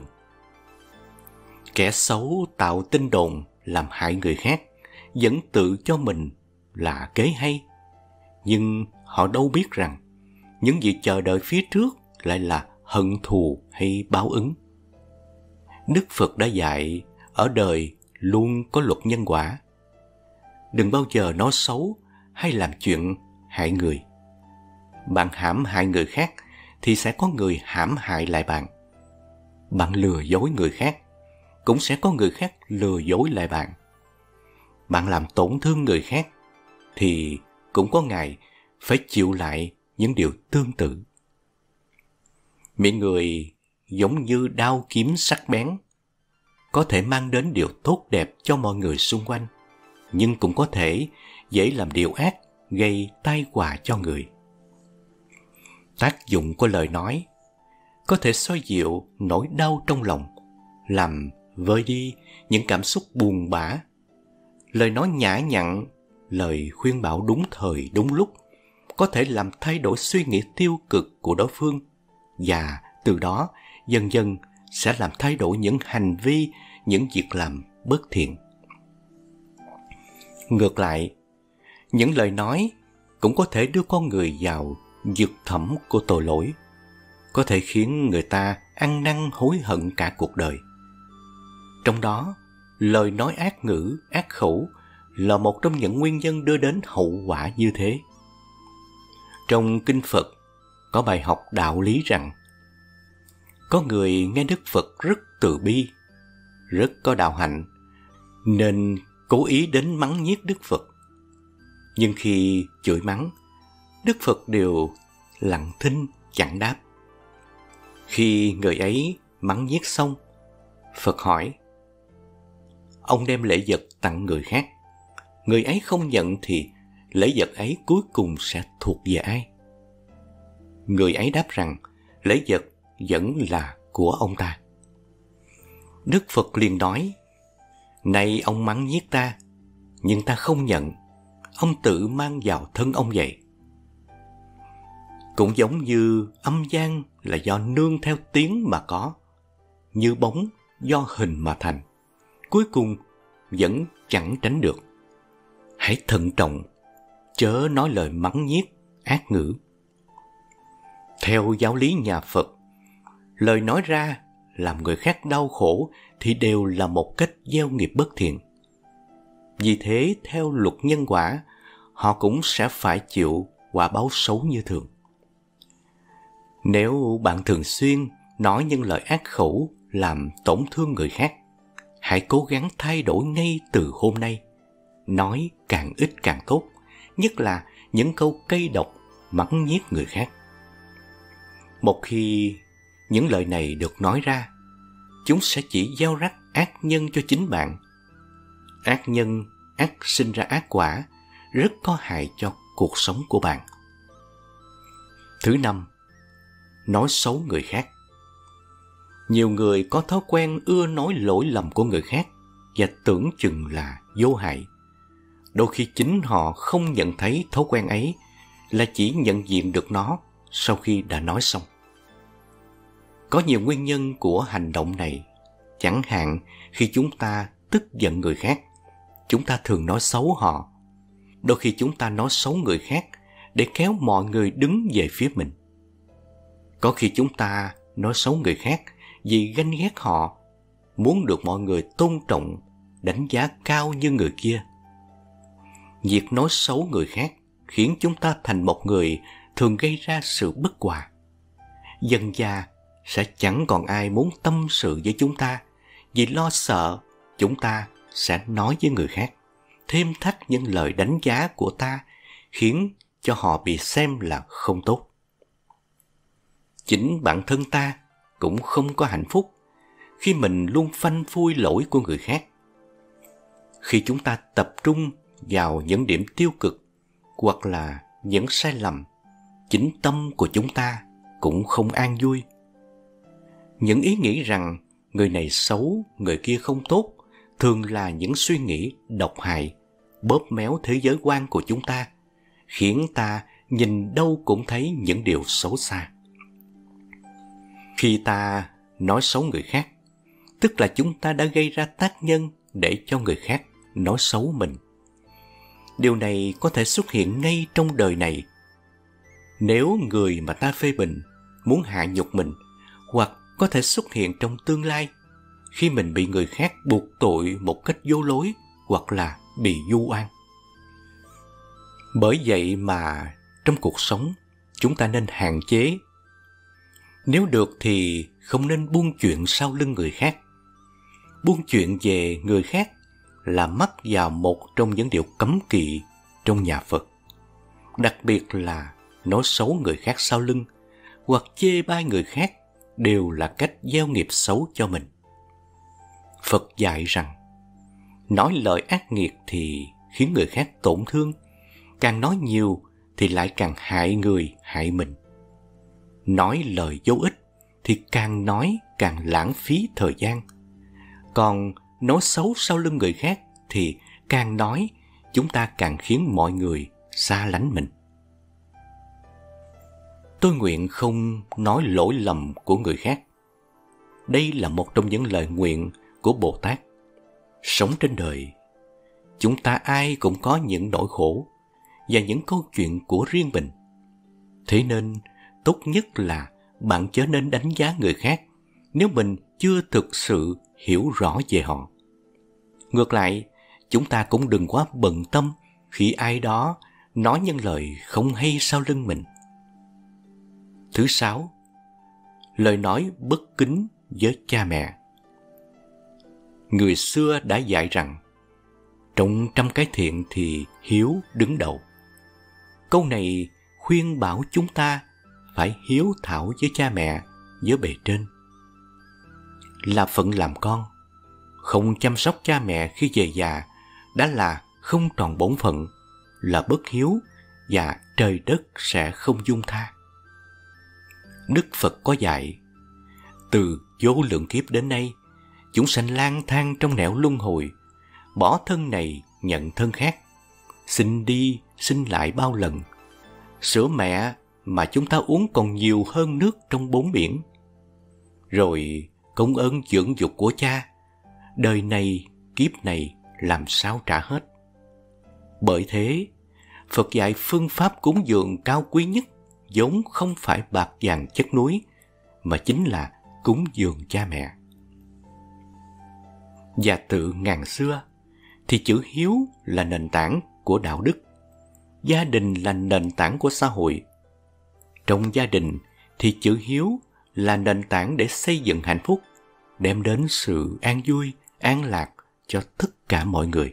Kẻ xấu tạo tin đồn làm hại người khác, vẫn tự cho mình là kế hay, nhưng họ đâu biết rằng những gì chờ đợi phía trước lại là hận thù hay báo ứng. Đức Phật đã dạy ở đời luôn có luật nhân quả. Đừng bao giờ nói xấu hay làm chuyện hại người. Bạn hãm hại người khác thì sẽ có người hãm hại lại bạn. Bạn lừa dối người khác, cũng sẽ có người khác lừa dối lại bạn. Bạn làm tổn thương người khác thì cũng có ngày phải chịu lại những điều tương tự. Miệng người giống như đao kiếm sắc bén, có thể mang đến điều tốt đẹp cho mọi người xung quanh, nhưng cũng có thể dễ làm điều ác, gây tai họa cho người. Tác dụng của lời nói có thể xoa dịu nỗi đau trong lòng, làm vơi đi những cảm xúc buồn bã. Lời nói nhã nhặn, lời khuyên bảo đúng thời đúng lúc có thể làm thay đổi suy nghĩ tiêu cực của đối phương, và từ đó dần dần sẽ làm thay đổi những hành vi, những việc làm bất thiện. Ngược lại, những lời nói cũng có thể đưa con người vào vực thẳm của tội lỗi, có thể khiến người ta ăn năn hối hận cả cuộc đời. Trong đó, lời nói ác ngữ, ác khẩu là một trong những nguyên nhân đưa đến hậu quả như thế. Trong Kinh Phật có bài học đạo lý rằng, có người nghe Đức Phật rất từ bi, rất có đạo hạnh, nên cố ý đến mắng nhiếc Đức Phật. Nhưng khi chửi mắng, Đức Phật đều lặng thinh chẳng đáp. Khi người ấy mắng nhiếc xong, Phật hỏi, ông đem lễ vật tặng người khác, người ấy không nhận thì lễ vật ấy cuối cùng sẽ thuộc về ai? Người ấy đáp rằng lễ vật vẫn là của ông ta. Đức Phật liền nói, này ông mắng nhiếc ta, nhưng ta không nhận, ông tự mang vào thân ông vậy. Cũng giống như âm gian là do nương theo tiếng mà có, như bóng do hình mà thành, cuối cùng vẫn chẳng tránh được. Hãy thận trọng, chớ nói lời mắng nhiếc, ác ngữ. Theo giáo lý nhà Phật, lời nói ra làm người khác đau khổ thì đều là một cách gieo nghiệp bất thiện. Vì thế, theo luật nhân quả, họ cũng sẽ phải chịu quả báo xấu như thường. Nếu bạn thường xuyên nói những lời ác khẩu làm tổn thương người khác, hãy cố gắng thay đổi ngay từ hôm nay. Nói càng ít càng tốt, nhất là những câu cay độc mắng nhiếc người khác. Một khi những lời này được nói ra, chúng sẽ chỉ gieo rắc ác nhân cho chính bạn. Ác nhân ác sinh ra ác quả, rất có hại cho cuộc sống của bạn. Thứ năm, nói xấu người khác. Nhiều người có thói quen ưa nói lỗi lầm của người khác và tưởng chừng là vô hại. Đôi khi chính họ không nhận thấy thói quen ấy, là chỉ nhận diện được nó sau khi đã nói xong. Có nhiều nguyên nhân của hành động này. Chẳng hạn khi chúng ta tức giận người khác, chúng ta thường nói xấu họ. Đôi khi chúng ta nói xấu người khác để kéo mọi người đứng về phía mình. Có khi chúng ta nói xấu người khác vì ganh ghét họ, muốn được mọi người tôn trọng, đánh giá cao như người kia. Việc nói xấu người khác khiến chúng ta thành một người thường gây ra sự bất hòa. Dần dà sẽ chẳng còn ai muốn tâm sự với chúng ta, vì lo sợ chúng ta sẽ nói với người khác, thêm thắt những lời đánh giá của ta, khiến cho họ bị xem là không tốt. Chính bản thân ta cũng không có hạnh phúc khi mình luôn phanh phui lỗi của người khác. Khi chúng ta tập trung vào những điểm tiêu cực hoặc là những sai lầm, chính tâm của chúng ta cũng không an vui. Những ý nghĩ rằng người này xấu, người kia không tốt thường là những suy nghĩ độc hại, bóp méo thế giới quan của chúng ta, khiến ta nhìn đâu cũng thấy những điều xấu xa. Khi ta nói xấu người khác, tức là chúng ta đã gây ra tác nhân để cho người khác nói xấu mình. Điều này có thể xuất hiện ngay trong đời này. Nếu người mà ta phê bình muốn hạ nhục mình, hoặc có thể xuất hiện trong tương lai khi mình bị người khác buộc tội một cách vô lối hoặc là bị vu oan. Bởi vậy mà trong cuộc sống chúng ta nên hạn chế. Nếu được thì không nên buôn chuyện sau lưng người khác. Buôn chuyện về người khác là mắc vào một trong những điều cấm kỵ trong nhà Phật. Đặc biệt là nói xấu người khác sau lưng hoặc chê bai người khác đều là cách gieo nghiệp xấu cho mình. Phật dạy rằng, nói lời ác nghiệt thì khiến người khác tổn thương, càng nói nhiều thì lại càng hại người, hại mình. Nói lời vô ích thì càng nói càng lãng phí thời gian. Còn nói xấu sau lưng người khác thì càng nói chúng ta càng khiến mọi người xa lánh mình. Tôi nguyện không nói lỗi lầm của người khác. Đây là một trong những lời nguyện của Bồ Tát. Sống trên đời, chúng ta ai cũng có những nỗi khổ và những câu chuyện của riêng mình. Thế nên, tốt nhất là bạn chớ nên đánh giá người khác nếu mình chưa thực sự hiểu rõ về họ. Ngược lại, chúng ta cũng đừng quá bận tâm khi ai đó nói những lời không hay sau lưng mình. Thứ sáu, lời nói bất kính với cha mẹ. Người xưa đã dạy rằng, trong trăm cái thiện thì hiếu đứng đầu. Câu này khuyên bảo chúng ta phải hiếu thảo với cha mẹ, với bề trên. Là phận làm con, không chăm sóc cha mẹ khi về già đã là không tròn bổn phận, là bất hiếu và trời đất sẽ không dung tha. Đức Phật có dạy, từ vô lượng kiếp đến nay, chúng sanh lang thang trong nẻo luân hồi, bỏ thân này nhận thân khác, sinh đi sinh lại bao lần. Sữa mẹ mà chúng ta uống còn nhiều hơn nước trong bốn biển. Rồi công ơn dưỡng dục của cha, đời này kiếp này làm sao trả hết. Bởi thế, Phật dạy phương pháp cúng dường cao quý nhất vốn không phải bạc vàng chất núi, mà chính là cúng dường cha mẹ. Và tự ngàn xưa thì chữ hiếu là nền tảng của đạo đức, gia đình là nền tảng của xã hội. Trong gia đình thì chữ hiếu là nền tảng để xây dựng hạnh phúc, đem đến sự an vui, an lạc cho tất cả mọi người.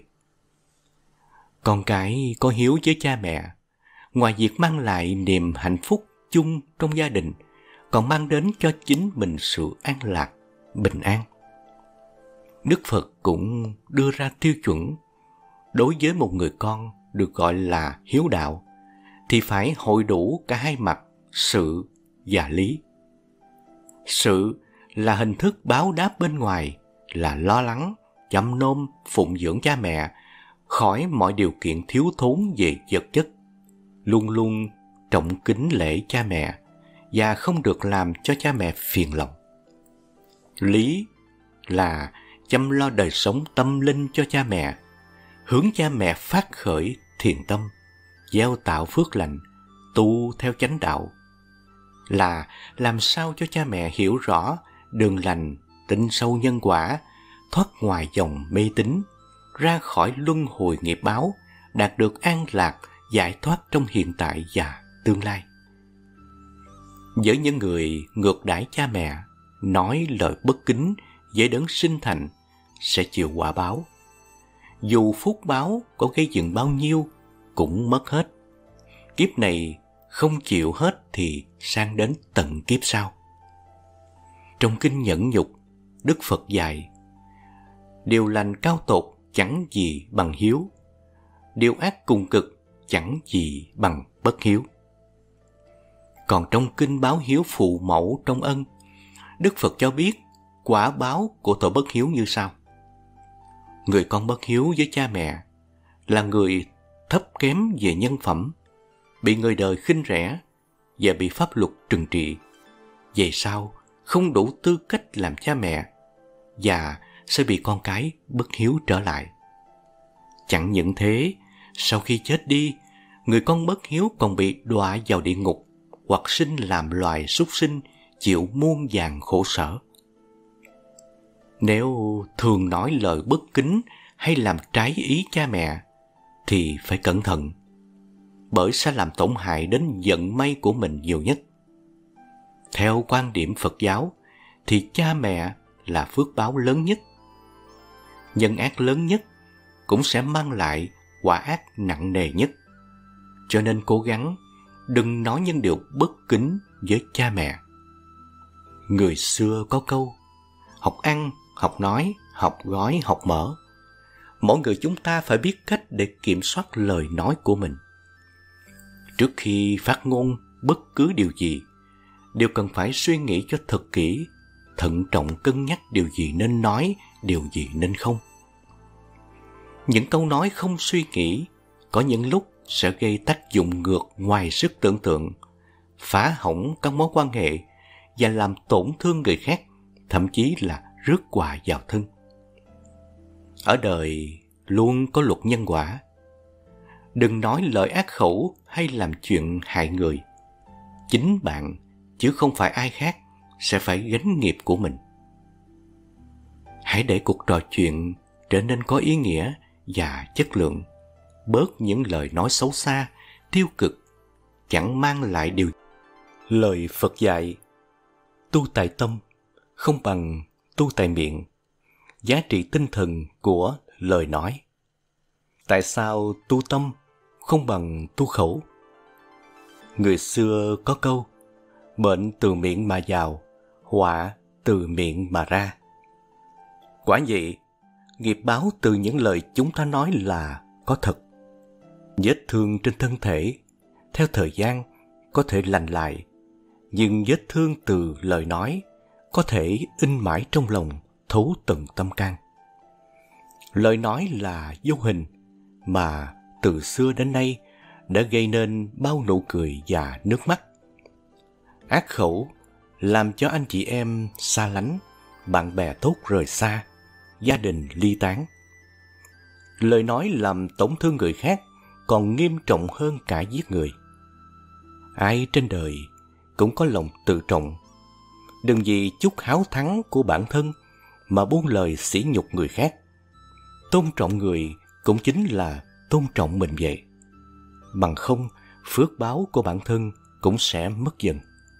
Con cái có hiếu với cha mẹ, ngoài việc mang lại niềm hạnh phúc chung trong gia đình, còn mang đến cho chính mình sự an lạc, bình an. Đức Phật cũng đưa ra tiêu chuẩn, đối với một người con được gọi là hiếu đạo, thì phải hội đủ cả hai mặt sự và lý. Sự là hình thức báo đáp bên ngoài, là lo lắng, chăm nom, phụng dưỡng cha mẹ khỏi mọi điều kiện thiếu thốn về vật chất, luôn luôn trọng kính lễ cha mẹ và không được làm cho cha mẹ phiền lòng. Lý là chăm lo đời sống tâm linh cho cha mẹ, hướng cha mẹ phát khởi thiện tâm, gieo tạo phước lành, tu theo chánh đạo, là làm sao cho cha mẹ hiểu rõ đường lành, tin sâu nhân quả, thoát ngoài dòng mê tín, ra khỏi luân hồi nghiệp báo, đạt được an lạc, giải thoát trong hiện tại và tương lai. Với những người ngược đãi cha mẹ, nói lời bất kính với đấng sinh thành, sẽ chịu quả báo. Dù phúc báo có gây dựng bao nhiêu cũng mất hết. Kiếp này không chịu hết thì sang đến tận kiếp sau. Trong kinh Nhẫn Nhục, Đức Phật dạy, điều lành cao tột chẳng gì bằng hiếu, điều ác cùng cực chẳng gì bằng bất hiếu. Còn trong kinh báo hiếu phụ mẫu trong ân, Đức Phật cho biết quả báo của tội bất hiếu như sau. Người con bất hiếu với cha mẹ là người thấp kém về nhân phẩm, bị người đời khinh rẻ và bị pháp luật trừng trị. Về sau không đủ tư cách làm cha mẹ và sẽ bị con cái bất hiếu trở lại. Chẳng những thế, sau khi chết đi, người con bất hiếu còn bị đọa vào địa ngục hoặc sinh làm loài súc sinh, chịu muôn vàn khổ sở. Nếu thường nói lời bất kính hay làm trái ý cha mẹ thì phải cẩn thận, bởi sẽ làm tổn hại đến vận may của mình nhiều nhất. Theo quan điểm Phật giáo thì cha mẹ là phước báo lớn nhất. Nhân ác lớn nhất cũng sẽ mang lại quả ác nặng nề nhất. Cho nên cố gắng đừng nói những điều bất kính với cha mẹ. Người xưa có câu, học ăn, học nói, học gói, học mở. Mỗi người chúng ta phải biết cách để kiểm soát lời nói của mình. Trước khi phát ngôn bất cứ điều gì, đều cần phải suy nghĩ cho thật kỹ, thận trọng cân nhắc điều gì nên nói, điều gì nên không. Những câu nói không suy nghĩ có những lúc sẽ gây tác dụng ngược ngoài sức tưởng tượng, phá hỏng các mối quan hệ và làm tổn thương người khác, thậm chí là rước họa vào thân. Ở đời luôn có luật nhân quả. Đừng nói lời ác khẩu hay làm chuyện hại người. chính bạn, chứ không phải ai khác, sẽ phải gánh nghiệp của mình. Hãy để cuộc trò chuyện trở nên có ý nghĩa và chất lượng, bớt những lời nói xấu xa, tiêu cực, chẳng mang lại điều. Lời Phật dạy, tu tại tâm không bằng tu tại miệng. Giá trị tinh thần của lời nói. Tại sao tu tâm không bằng tu khẩu? Người xưa có câu, bệnh từ miệng mà vào, họa từ miệng mà ra. Quả vậy, nghiệp báo từ những lời chúng ta nói là có thật. Vết thương trên thân thể, theo thời gian, có thể lành lại, nhưng vết thương từ lời nói có thể in mãi trong lòng, thấu tận tâm can. Lời nói là vô hình, mà từ xưa đến nay đã gây nên bao nụ cười và nước mắt. Ác khẩu làm cho anh chị em xa lánh, bạn bè tốt rời xa, gia đình ly tán. Lời nói làm tổn thương người khác còn nghiêm trọng hơn cả giết người. Ai trên đời cũng có lòng tự trọng. Đừng vì chút háo thắng của bản thân mà buông lời sỉ nhục người khác. Tôn trọng người cũng chính là tôn trọng mình vậy. Bằng không, phước báo của bản thân cũng sẽ mất dần.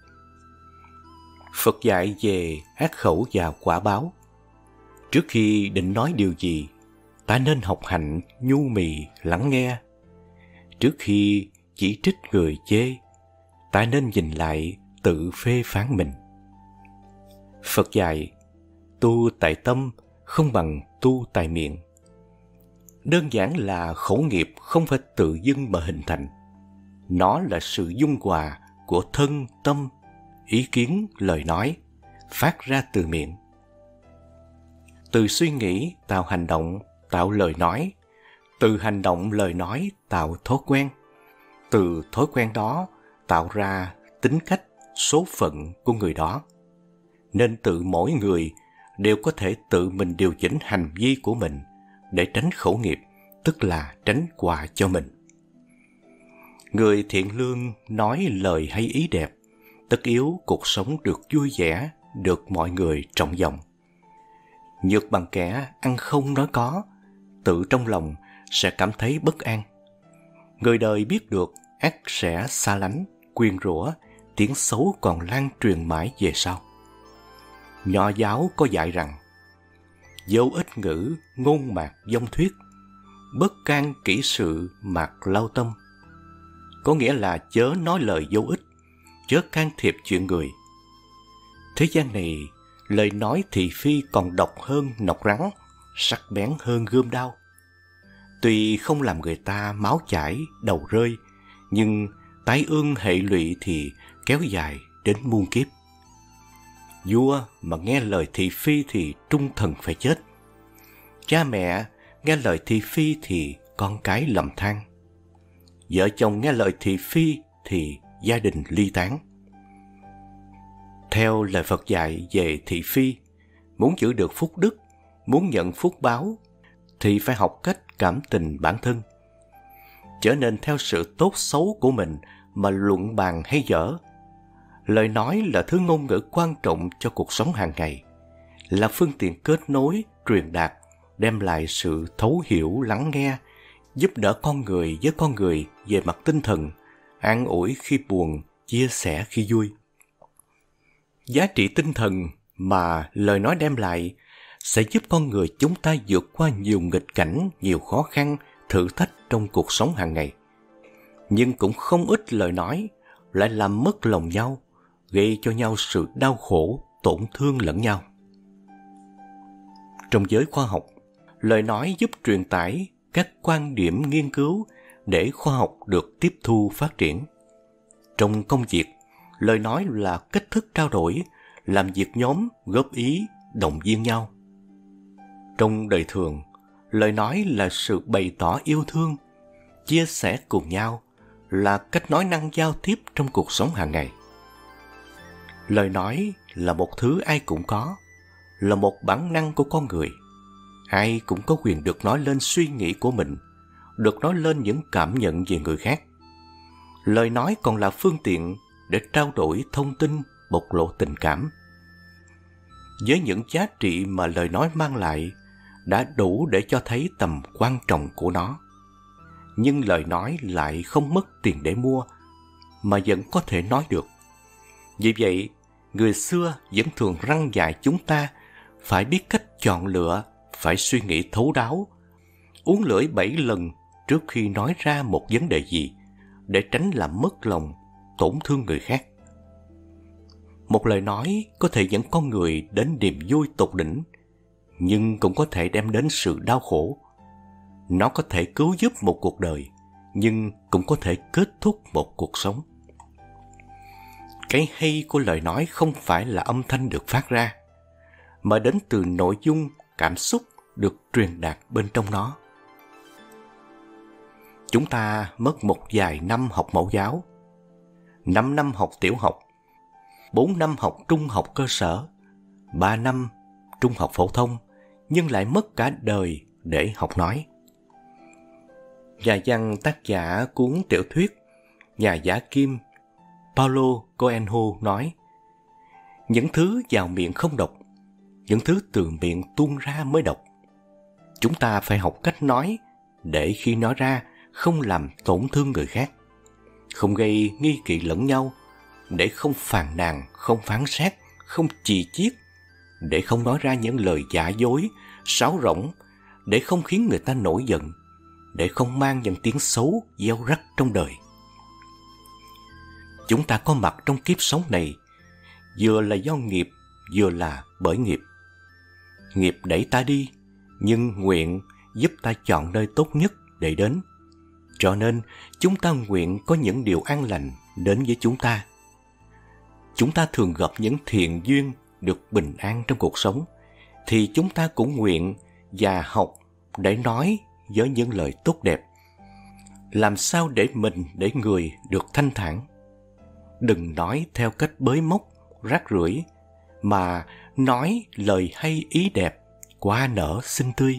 Phật dạy về ác khẩu và quả báo. Trước khi định nói điều gì, ta nên học hành nhu mì lắng nghe. Trước khi chỉ trích người chê, ta nên nhìn lại tự phê phán mình. Phật dạy, tu tại tâm không bằng tu tại miệng. Đơn giản là khẩu nghiệp không phải tự dưng mà hình thành. Nó là sự dung hòa của thân, tâm, ý kiến, lời nói, phát ra từ miệng. Từ suy nghĩ tạo hành động, tạo lời nói. Từ hành động lời nói tạo thói quen. Từ thói quen đó tạo ra tính cách, số phận của người đó. Nên tự mỗi người đều có thể tự mình điều chỉnh hành vi của mình để tránh khẩu nghiệp, tức là tránh quà cho mình. Người thiện lương nói lời hay ý đẹp, tất yếu cuộc sống được vui vẻ, được mọi người trọng vọng. Nhược bằng kẻ ăn không nói có, tự trong lòng sẽ cảm thấy bất an. Người đời biết được ắt sẽ xa lánh, quyên rủa, tiếng xấu còn lan truyền mãi về sau. Nho giáo có dạy rằng, dấu ích ngữ, ngôn mạc dông thuyết, bất can kỹ sự mạc lao tâm. Có nghĩa là chớ nói lời vô ích, chớ can thiệp chuyện người. Thế gian này, lời nói thị phi còn độc hơn nọc rắn, sắc bén hơn gươm đao. Tuy không làm người ta máu chảy, đầu rơi, nhưng tái ương hệ lụy thì kéo dài đến muôn kiếp. Vua mà nghe lời thị phi thì trung thần phải chết. Cha mẹ nghe lời thị phi thì con cái lầm than. Vợ chồng nghe lời thị phi thì gia đình ly tán. Theo lời Phật dạy về thị phi, muốn giữ được phúc đức, muốn nhận phúc báo, thì phải học cách cảm tình bản thân. Trở nên theo sự tốt xấu của mình mà luận bàn hay dở. Lời nói là thứ ngôn ngữ quan trọng cho cuộc sống hàng ngày, là phương tiện kết nối, truyền đạt, đem lại sự thấu hiểu, lắng nghe, giúp đỡ con người với con người về mặt tinh thần, an ủi khi buồn, chia sẻ khi vui. Giá trị tinh thần mà lời nói đem lại sẽ giúp con người chúng ta vượt qua nhiều nghịch cảnh, nhiều khó khăn, thử thách trong cuộc sống hàng ngày. Nhưng cũng không ít lời nói lại làm mất lòng nhau, gây cho nhau sự đau khổ, tổn thương lẫn nhau. Trong giới khoa học, lời nói giúp truyền tải các quan điểm nghiên cứu để khoa học được tiếp thu phát triển. Trong công việc, lời nói là cách thức trao đổi, làm việc nhóm, góp ý, động viên nhau. Trong đời thường, lời nói là sự bày tỏ yêu thương, chia sẻ cùng nhau, là cách nói năng giao tiếp trong cuộc sống hàng ngày. Lời nói là một thứ ai cũng có, là một bản năng của con người. Ai cũng có quyền được nói lên suy nghĩ của mình, được nói lên những cảm nhận về người khác. Lời nói còn là phương tiện để trao đổi thông tin, bộc lộ tình cảm. Với những giá trị mà lời nói mang lại đã đủ để cho thấy tầm quan trọng của nó. Nhưng lời nói lại không mất tiền để mua, mà vẫn có thể nói được. Vì vậy, người xưa vẫn thường răn dạy chúng ta phải biết cách chọn lựa, phải suy nghĩ thấu đáo, uốn lưỡi bảy lần trước khi nói ra một vấn đề gì, để tránh làm mất lòng, tổn thương người khác. Một lời nói có thể dẫn con người đến niềm vui tột đỉnh, nhưng cũng có thể đem đến sự đau khổ. Nó có thể cứu giúp một cuộc đời, nhưng cũng có thể kết thúc một cuộc sống. Cái hay của lời nói không phải là âm thanh được phát ra, mà đến từ nội dung, cảm xúc được truyền đạt bên trong nó. Chúng ta mất một vài năm học mẫu giáo, năm năm học tiểu học, bốn năm học trung học cơ sở, ba năm trung học phổ thông, nhưng lại mất cả đời để học nói. Nhà văn tác giả cuốn tiểu thuyết Nhà giả kim Paulo Coelho nói: những thứ vào miệng không độc, những thứ từ miệng tuôn ra mới độc. Chúng ta phải học cách nói để khi nói ra không làm tổn thương người khác, không gây nghi kỵ lẫn nhau, để không phàn nàn, không phán xét, không chì chiết, để không nói ra những lời giả dối, sáo rỗng, để không khiến người ta nổi giận, để không mang những tiếng xấu gieo rắc trong đời. Chúng ta có mặt trong kiếp sống này, vừa là do nghiệp, vừa là bởi nghiệp. Nghiệp đẩy ta đi, nhưng nguyện giúp ta chọn nơi tốt nhất để đến. Cho nên, chúng ta nguyện có những điều an lành đến với chúng ta. Chúng ta thường gặp những thiện duyên được bình an trong cuộc sống, thì chúng ta cũng nguyện và học để nói với những lời tốt đẹp. Làm sao để mình, để người được thanh thản. Đừng nói theo cách bới móc, rác rưởi, mà nói lời hay ý đẹp, hoa nở xinh tươi.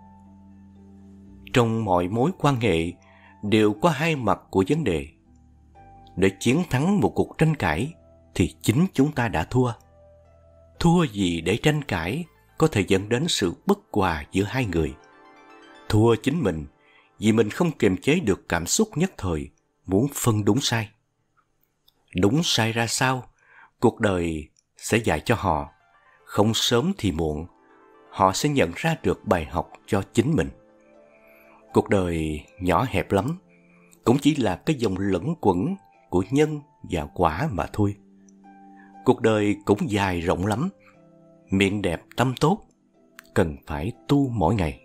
Trong mọi mối quan hệ đều có hai mặt của vấn đề. Để chiến thắng một cuộc tranh cãi thì chính chúng ta đã thua. Thua gì để tranh cãi có thể dẫn đến sự bất hòa giữa hai người. Thua chính mình vì mình không kiềm chế được cảm xúc nhất thời, muốn phân đúng sai. Đúng sai ra sao, cuộc đời sẽ dạy cho họ. Không sớm thì muộn, họ sẽ nhận ra được bài học cho chính mình. Cuộc đời nhỏ hẹp lắm, cũng chỉ là cái dòng lẫn quẩn của nhân và quả mà thôi. Cuộc đời cũng dài rộng lắm, miệng đẹp tâm tốt, cần phải tu mỗi ngày.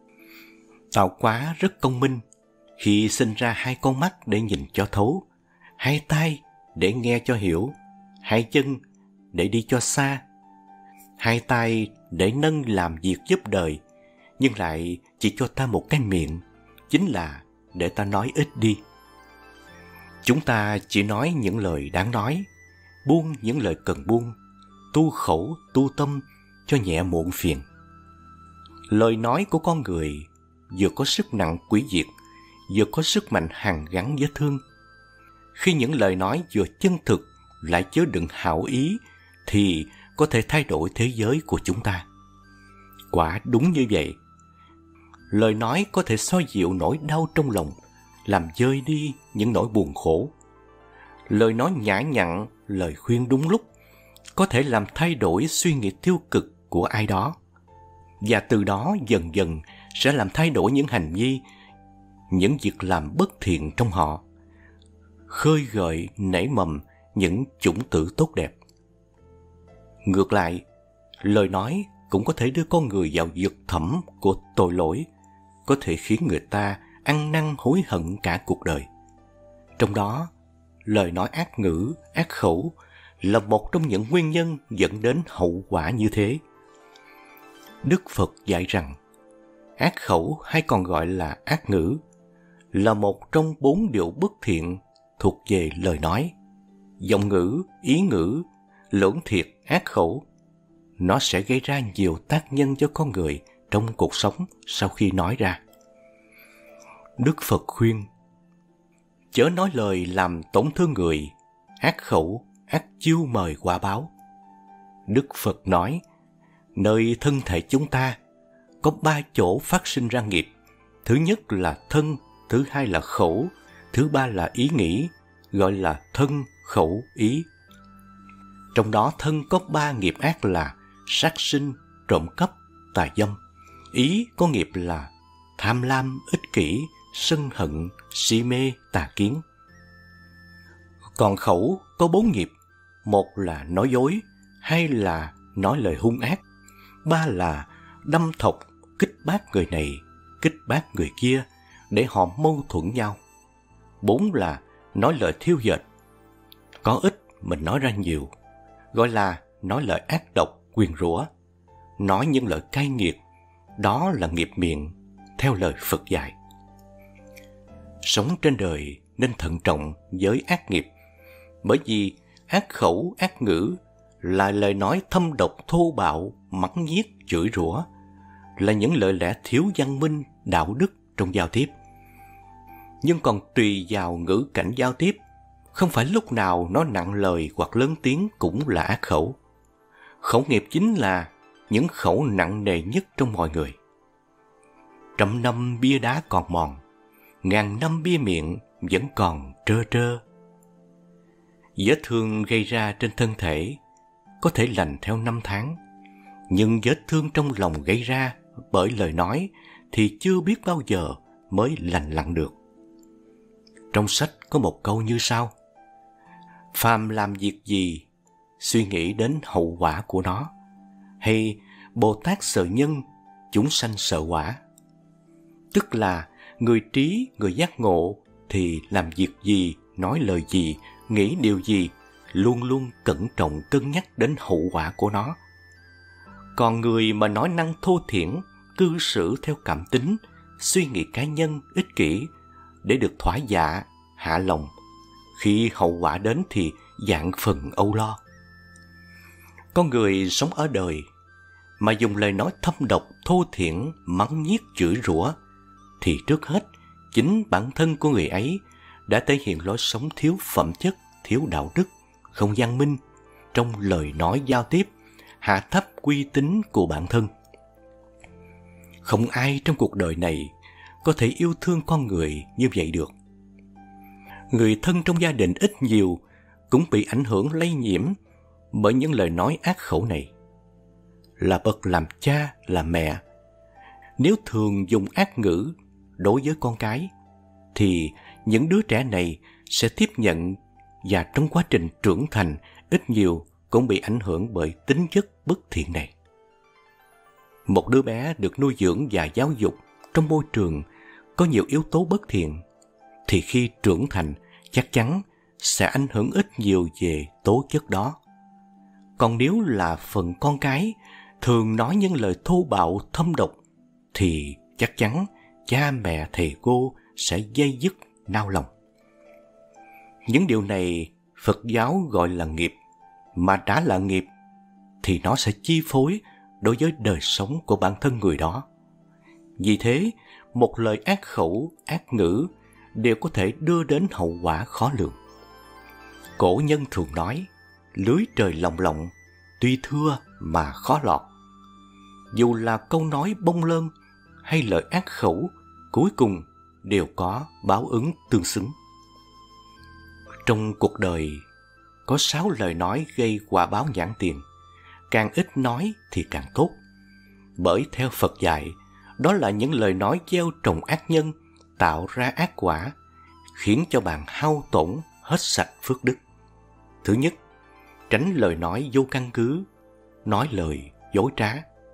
Tạo hóa rất công minh khi sinh ra hai con mắt để nhìn cho thấu, hai tai để nghe cho hiểu, hai chân để đi cho xa, hai tay để nâng làm việc giúp đời, nhưng lại chỉ cho ta một cái miệng, chính là để ta nói ít đi. Chúng ta chỉ nói những lời đáng nói, buông những lời cần buông, tu khẩu, tu tâm cho nhẹ muộn phiền. Lời nói của con người vừa có sức nặng hủy diệt, vừa có sức mạnh hàn gắn vết thương. Khi những lời nói vừa chân thực lại chứa đựng hảo ý thì có thể thay đổi thế giới của chúng ta. Quả đúng như vậy. Lời nói có thể xoa dịu nỗi đau trong lòng, làm vơi đi những nỗi buồn khổ. Lời nói nhã nhặn, lời khuyên đúng lúc có thể làm thay đổi suy nghĩ tiêu cực của ai đó, và từ đó dần dần sẽ làm thay đổi những hành vi, những việc làm bất thiện trong họ, khơi gợi nảy mầm những chủng tử tốt đẹp. Ngược lại, lời nói cũng có thể đưa con người vào vực thẳm của tội lỗi, có thể khiến người ta ăn năn hối hận cả cuộc đời. Trong đó, lời nói ác ngữ, ác khẩu là một trong những nguyên nhân dẫn đến hậu quả như thế. Đức Phật dạy rằng, ác khẩu hay còn gọi là ác ngữ là một trong bốn điều bất thiện thuộc về lời nói. Giọng ngữ, ý ngữ, lưỡng thiệt, ác khẩu, nó sẽ gây ra nhiều tác nhân cho con người trong cuộc sống sau khi nói ra. Đức Phật khuyên, chớ nói lời làm tổn thương người, ác khẩu, ác chiêu mời quả báo. Đức Phật nói, nơi thân thể chúng ta có ba chỗ phát sinh ra nghiệp. Thứ nhất là thân, thứ hai là khẩu, thứ ba là ý nghĩ, gọi là thân, khẩu, ý. Trong đó thân có ba nghiệp ác là sát sinh, trộm cắp, tà dâm. Ý có nghiệp là tham lam, ích kỷ, sân hận, si mê, tà kiến. Còn khẩu có bốn nghiệp, một là nói dối, hai là nói lời hung ác, ba là đâm thọc, kích bác người này, kích bác người kia để họ mâu thuẫn nhau, bốn là nói lời thiêu dệt. Có ít mình nói ra nhiều, gọi là nói lời ác độc, nguyền rủa, nói những lời cay nghiệt, đó là nghiệp miệng theo lời Phật dạy. Sống trên đời nên thận trọng với ác nghiệp, bởi vì ác khẩu, ác ngữ là lời nói thâm độc, thô bạo, mắng nhiếc, chửi rủa, là những lời lẽ thiếu văn minh, đạo đức trong giao tiếp. Nhưng còn tùy vào ngữ cảnh giao tiếp, không phải lúc nào nói nặng lời hoặc lớn tiếng cũng là ác khẩu. Khẩu nghiệp chính là những khẩu nặng nề nhất trong mọi người. Trăm năm bia đá còn mòn, ngàn năm bia miệng vẫn còn trơ trơ. Vết thương gây ra trên thân thể có thể lành theo năm tháng, nhưng vết thương trong lòng gây ra bởi lời nói thì chưa biết bao giờ mới lành lặn được. Trong sách có một câu như sau: phàm làm việc gì, suy nghĩ đến hậu quả của nó, hay Bồ Tát sợ nhân, chúng sanh sợ quả. Tức là người trí, người giác ngộ thì làm việc gì, nói lời gì, nghĩ điều gì, luôn luôn cẩn trọng cân nhắc đến hậu quả của nó. Còn người mà nói năng thô thiển, cư xử theo cảm tính, suy nghĩ cá nhân, ích kỷ, để được thỏa dạ, hạ lòng, khi hậu quả đến thì vạn phần âu lo. Con người sống ở đời mà dùng lời nói thâm độc, thô thiển, mắng nhiếc, chửi rủa, thì trước hết chính bản thân của người ấy đã thể hiện lối sống thiếu phẩm chất, thiếu đạo đức, không văn minh trong lời nói giao tiếp, hạ thấp uy tín của bản thân. Không ai trong cuộc đời này có thể yêu thương con người như vậy được. Người thân trong gia đình ít nhiều cũng bị ảnh hưởng lây nhiễm bởi những lời nói ác khẩu này. Là bậc làm cha, làm mẹ, nếu thường dùng ác ngữ đối với con cái, thì những đứa trẻ này sẽ tiếp nhận, và trong quá trình trưởng thành ít nhiều cũng bị ảnh hưởng bởi tính chất bất thiện này. Một đứa bé được nuôi dưỡng và giáo dục trong môi trường có nhiều yếu tố bất thiện, thì khi trưởng thành chắc chắn sẽ ảnh hưởng ít nhiều về tố chất đó. Còn nếu là phần con cái thường nói những lời thô bạo, thâm độc, thì chắc chắn cha mẹ, thầy cô sẽ dây dứt, nao lòng. Những điều này Phật giáo gọi là nghiệp, mà đã là nghiệp thì nó sẽ chi phối đối với đời sống của bản thân người đó. Vì thế, một lời ác khẩu, ác ngữ đều có thể đưa đến hậu quả khó lường. Cổ nhân thường nói, lưới trời lồng lộng, tuy thưa mà khó lọt. Dù là câu nói bông lơn hay lời ác khẩu, cuối cùng đều có báo ứng tương xứng. Trong cuộc đời, có sáu lời nói gây quả báo nhãn tiền. Càng ít nói thì càng tốt. Bởi theo Phật dạy, đó là những lời nói gieo trồng ác nhân, tạo ra ác quả, khiến cho bạn hao tổn, hết sạch phước đức. Thứ nhất, tránh lời nói vô căn cứ, nói lời dối trá.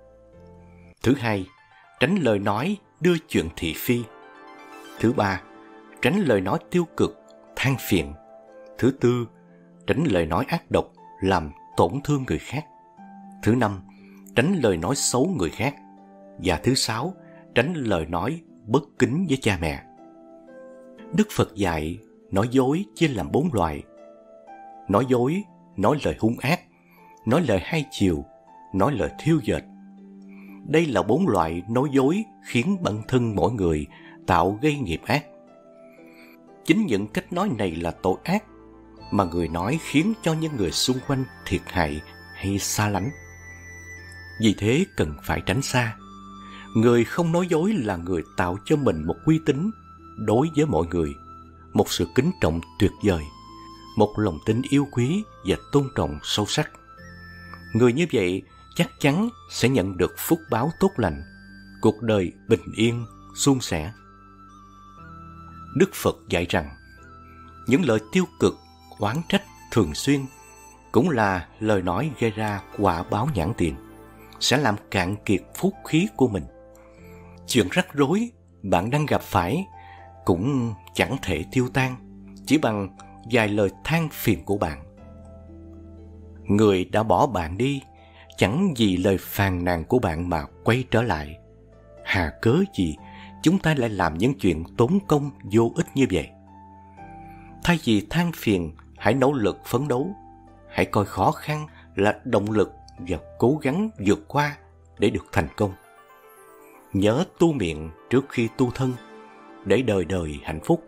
Thứ hai, tránh lời nói đưa chuyện thị phi. Thứ ba, tránh lời nói tiêu cực, than phiền. Thứ tư, tránh lời nói ác độc, làm tổn thương người khác. Thứ năm, tránh lời nói xấu người khác. Và thứ sáu, tránh lời nói bất kính với cha mẹ. Đức Phật dạy nói dối chia làm bốn loại. Nói dối, nói lời hung ác, nói lời hai chiều, nói lời thiêu dệt. Đây là bốn loại nói dối khiến bản thân mỗi người tạo gây nghiệp ác. Chính những cách nói này là tội ác, mà người nói khiến cho những người xung quanh thiệt hại hay xa lánh. Vì thế cần phải tránh xa. Người không nói dối là người tạo cho mình một uy tín đối với mọi người, một sự kính trọng tuyệt vời, một lòng tin yêu quý và tôn trọng sâu sắc. Người như vậy chắc chắn sẽ nhận được phúc báo tốt lành, cuộc đời bình yên, suôn sẻ. Đức Phật dạy rằng, những lời tiêu cực, oán trách thường xuyên cũng là lời nói gây ra quả báo nhãn tiền, sẽ làm cạn kiệt phúc khí của mình. Chuyện rắc rối bạn đang gặp phải cũng chẳng thể tiêu tan chỉ bằng vài lời than phiền của bạn. Người đã bỏ bạn đi chẳng vì lời phàn nàn của bạn mà quay trở lại. Hà cớ gì chúng ta lại làm những chuyện tốn công vô ích như vậy? Thay vì than phiền, hãy nỗ lực phấn đấu. Hãy coi khó khăn là động lực và cố gắng vượt qua để được thành công. Nhớ tu miệng trước khi tu thân, để đời đời hạnh phúc.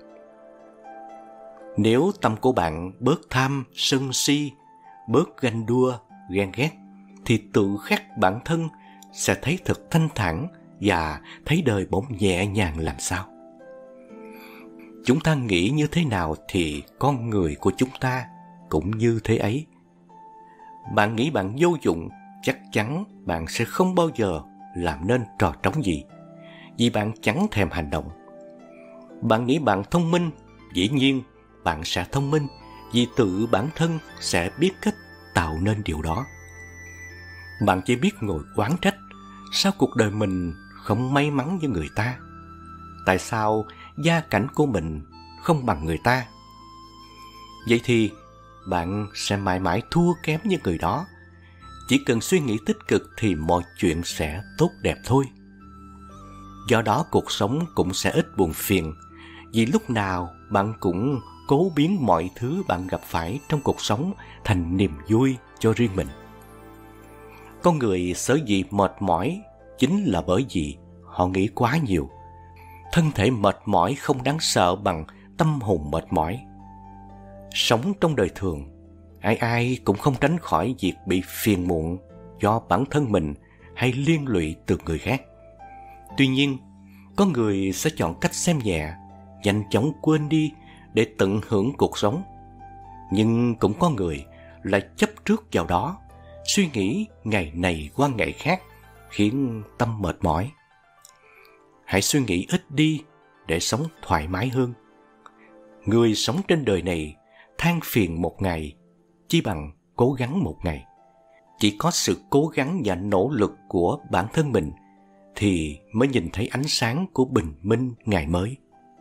Nếu tâm của bạn bớt tham, sân si, bớt ganh đua, ghen ghét, thì tự khắc bản thân sẽ thấy thật thanh thản và thấy đời bỗng nhẹ nhàng làm sao. Chúng ta nghĩ như thế nào thì con người của chúng ta cũng như thế ấy. Bạn nghĩ bạn vô dụng, chắc chắn bạn sẽ không bao giờ làm nên trò trống gì, vì bạn chẳng thèm hành động. Bạn nghĩ bạn thông minh, dĩ nhiên bạn sẽ thông minh, vì tự bản thân sẽ biết cách tạo nên điều đó. Bạn chỉ biết ngồi oán trách, sao cuộc đời mình không may mắn như người ta? Tại sao gia cảnh của mình không bằng người ta? Vậy thì bạn sẽ mãi mãi thua kém như người đó. Chỉ cần suy nghĩ tích cực thì mọi chuyện sẽ tốt đẹp thôi. Do đó cuộc sống cũng sẽ ít buồn phiền, vì lúc nào bạn cũng cố biến mọi thứ bạn gặp phải trong cuộc sống thành niềm vui cho riêng mình. Con người sở dĩ mệt mỏi chính là bởi vì họ nghĩ quá nhiều. Thân thể mệt mỏi không đáng sợ bằng tâm hồn mệt mỏi. Sống trong đời thường, ai ai cũng không tránh khỏi việc bị phiền muộn do bản thân mình hay liên lụy từ người khác. Tuy nhiên, có người sẽ chọn cách xem nhẹ, nhanh chóng quên đi để tận hưởng cuộc sống. Nhưng cũng có người lại chấp trước vào đó, suy nghĩ ngày này qua ngày khác, khiến tâm mệt mỏi. Hãy suy nghĩ ít đi để sống thoải mái hơn. Người sống trên đời này than phiền một ngày, chi bằng cố gắng một ngày. Chỉ có sự cố gắng và nỗ lực của bản thân mình thì mới nhìn thấy ánh sáng của bình minh ngày mới.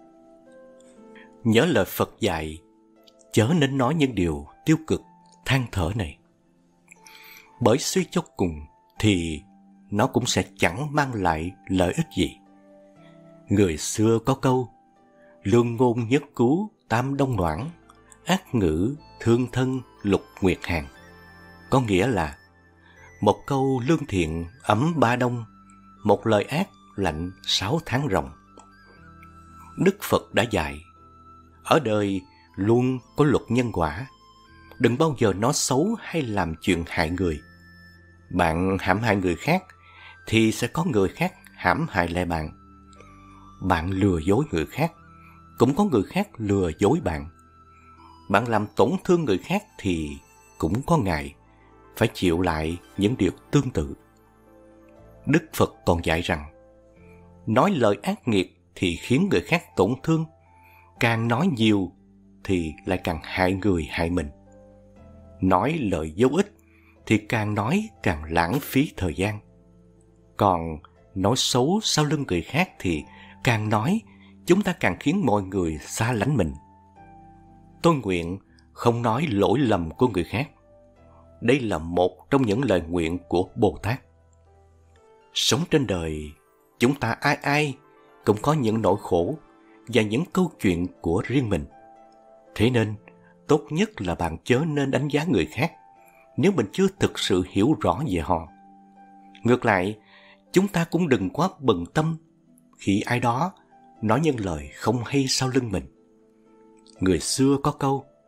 Nhớ lời Phật dạy, chớ nên nói những điều tiêu cực, than thở này. Bởi suy cho cùng thì nó cũng sẽ chẳng mang lại lợi ích gì. Người xưa có câu, lương ngôn nhất cứu tam đông noãn, ác ngữ thương thân lục nguyệt hàng. Có nghĩa là một câu lương thiện ấm ba đông, một lời ác lạnh sáu tháng ròng. Đức Phật đã dạy, ở đời luôn có luật nhân quả. Đừng bao giờ nói xấu hay làm chuyện hại người. Bạn hãm hại người khác thì sẽ có người khác hãm hại lại bạn. Bạn lừa dối người khác, cũng có người khác lừa dối bạn. Bạn làm tổn thương người khác thì cũng có ngày phải chịu lại những điều tương tự. Đức Phật còn dạy rằng, nói lời ác nghiệt thì khiến người khác tổn thương, càng nói nhiều thì lại càng hại người hại mình. Nói lời vô ích thì càng nói càng lãng phí thời gian. Còn nói xấu sau lưng người khác thì càng nói, chúng ta càng khiến mọi người xa lánh mình. Tôi nguyện không nói lỗi lầm của người khác. Đây là một trong những lời nguyện của Bồ Tát. Sống trên đời, chúng ta ai ai cũng có những nỗi khổ và những câu chuyện của riêng mình. Thế nên, tốt nhất là bạn chớ nên đánh giá người khác nếu mình chưa thực sự hiểu rõ về họ. Ngược lại, chúng ta cũng đừng quá bận tâm khi ai đó nói những lời không hay sau lưng mình. Người xưa có câu,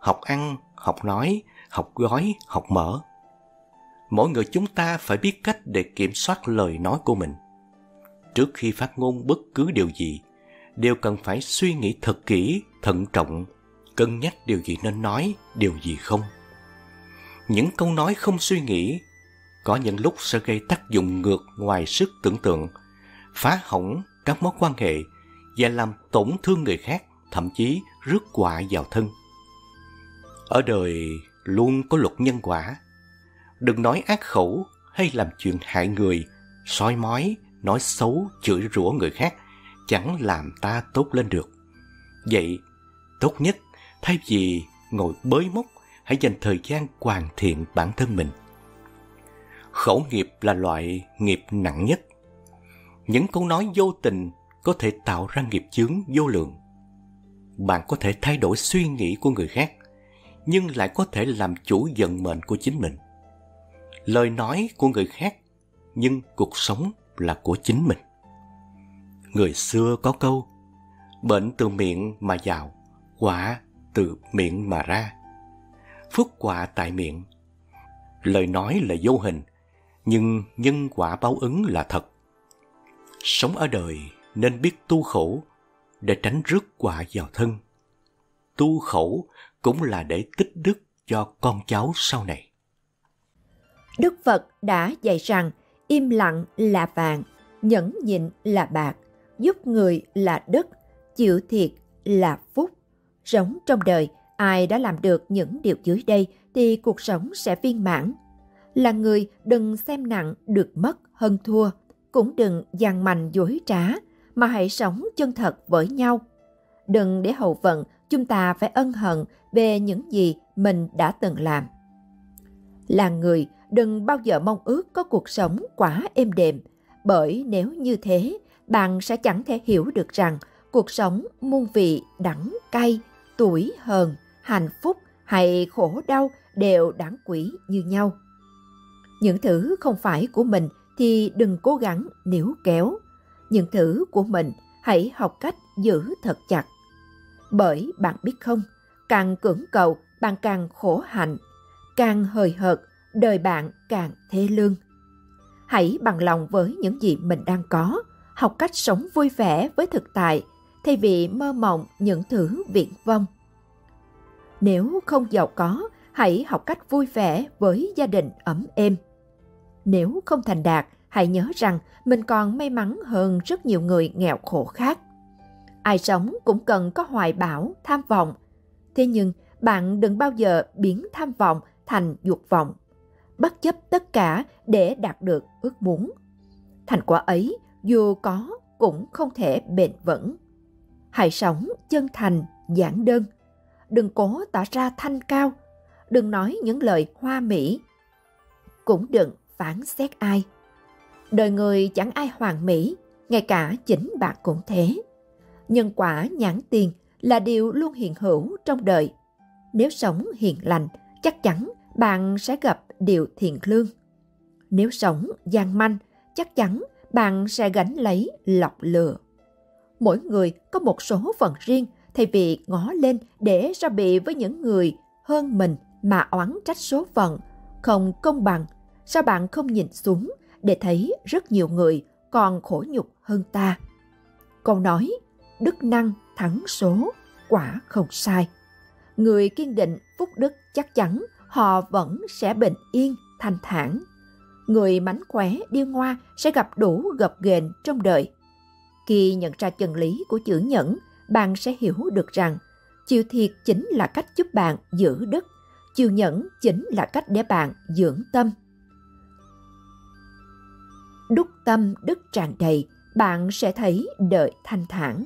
học ăn, học nói, học gói, học mở. Mỗi người chúng ta phải biết cách để kiểm soát lời nói của mình. Trước khi phát ngôn bất cứ điều gì, đều cần phải suy nghĩ thật kỹ, thận trọng, cân nhắc điều gì nên nói, điều gì không. Những câu nói không suy nghĩ có những lúc sẽ gây tác dụng ngược ngoài sức tưởng tượng, phá hỏng các mối quan hệ và làm tổn thương người khác, thậm chí rước họa vào thân. Ở đời luôn có luật nhân quả. Đừng nói ác khẩu hay làm chuyện hại người, soi mói, nói xấu, chửi rủa người khác chẳng làm ta tốt lên được. Vậy, tốt nhất thay vì ngồi bới móc, hãy dành thời gian hoàn thiện bản thân mình. Khẩu nghiệp là loại nghiệp nặng nhất. Những câu nói vô tình có thể tạo ra nghiệp chướng vô lượng. Bạn có thể thay đổi suy nghĩ của người khác, nhưng lại có thể làm chủ vận mệnh của chính mình. Lời nói của người khác, nhưng cuộc sống là của chính mình. Người xưa có câu, bệnh từ miệng mà vào, họa từ miệng mà ra. Phước họa tại miệng. Lời nói là vô hình, nhưng nhân quả báo ứng là thật. Sống ở đời nên biết tu khổ để tránh rước họa vào thân. Tu khổ cũng là để tích đức cho con cháu sau này. Đức Phật đã dạy rằng im lặng là vàng, nhẫn nhịn là bạc, giúp người là đức, chịu thiệt là phúc. Sống trong đời, ai đã làm được những điều dưới đây thì cuộc sống sẽ viên mãn. Là người đừng xem nặng được mất hơn thua, cũng đừng dằn mành dối trá, mà hãy sống chân thật với nhau. Đừng để hậu vận chúng ta phải ân hận về những gì mình đã từng làm. Là người đừng bao giờ mong ước có cuộc sống quá êm đềm, bởi nếu như thế, bạn sẽ chẳng thể hiểu được rằng cuộc sống muôn vị đắng cay, tủi hờn, hạnh phúc hay khổ đau đều đáng quý như nhau. Những thứ không phải của mình thì đừng cố gắng níu kéo. Những thứ của mình hãy học cách giữ thật chặt. Bởi bạn biết không, càng cưỡng cầu bạn càng khổ hạnh, càng hời hợt đời bạn càng thê lương. Hãy bằng lòng với những gì mình đang có, học cách sống vui vẻ với thực tại thay vì mơ mộng những thứ viển vông. Nếu không giàu có, hãy học cách vui vẻ với gia đình ấm êm. Nếu không thành đạt, hãy nhớ rằng mình còn may mắn hơn rất nhiều người nghèo khổ khác. Ai sống cũng cần có hoài bão, tham vọng. Thế nhưng bạn đừng bao giờ biến tham vọng thành dục vọng, bất chấp tất cả để đạt được ước muốn. Thành quả ấy dù có cũng không thể bền vững. Hãy sống chân thành, giản đơn. Đừng cố tỏ ra thanh cao. Đừng nói những lời hoa mỹ. Cũng đừng phán xét ai. Đời người chẳng ai hoàn mỹ, ngay cả chính bạn cũng thế. Nhân quả nhãn tiền là điều luôn hiện hữu trong đời. Nếu sống hiền lành, chắc chắn bạn sẽ gặp điều thiện lương. Nếu sống gian manh, chắc chắn bạn sẽ gánh lấy lọc lừa. Mỗi người có một số phận riêng, thay vì ngó lên để ra bị với những người hơn mình mà oán trách số phận không công bằng. Sao bạn không nhìn xuống để thấy rất nhiều người còn khổ nhục hơn ta? Câu nói đức năng thắng số quả không sai. Người kiên định phúc đức chắc chắn họ vẫn sẽ bình yên, thanh thản. Người mánh khóe điêu ngoa sẽ gặp đủ gập ghềnh trong đời. Khi nhận ra chân lý của chữ nhẫn, bạn sẽ hiểu được rằng chịu thiệt chính là cách giúp bạn giữ đức, chịu nhẫn chính là cách để bạn dưỡng tâm. Đúc tâm đức tràn đầy, bạn sẽ thấy đời thanh thản.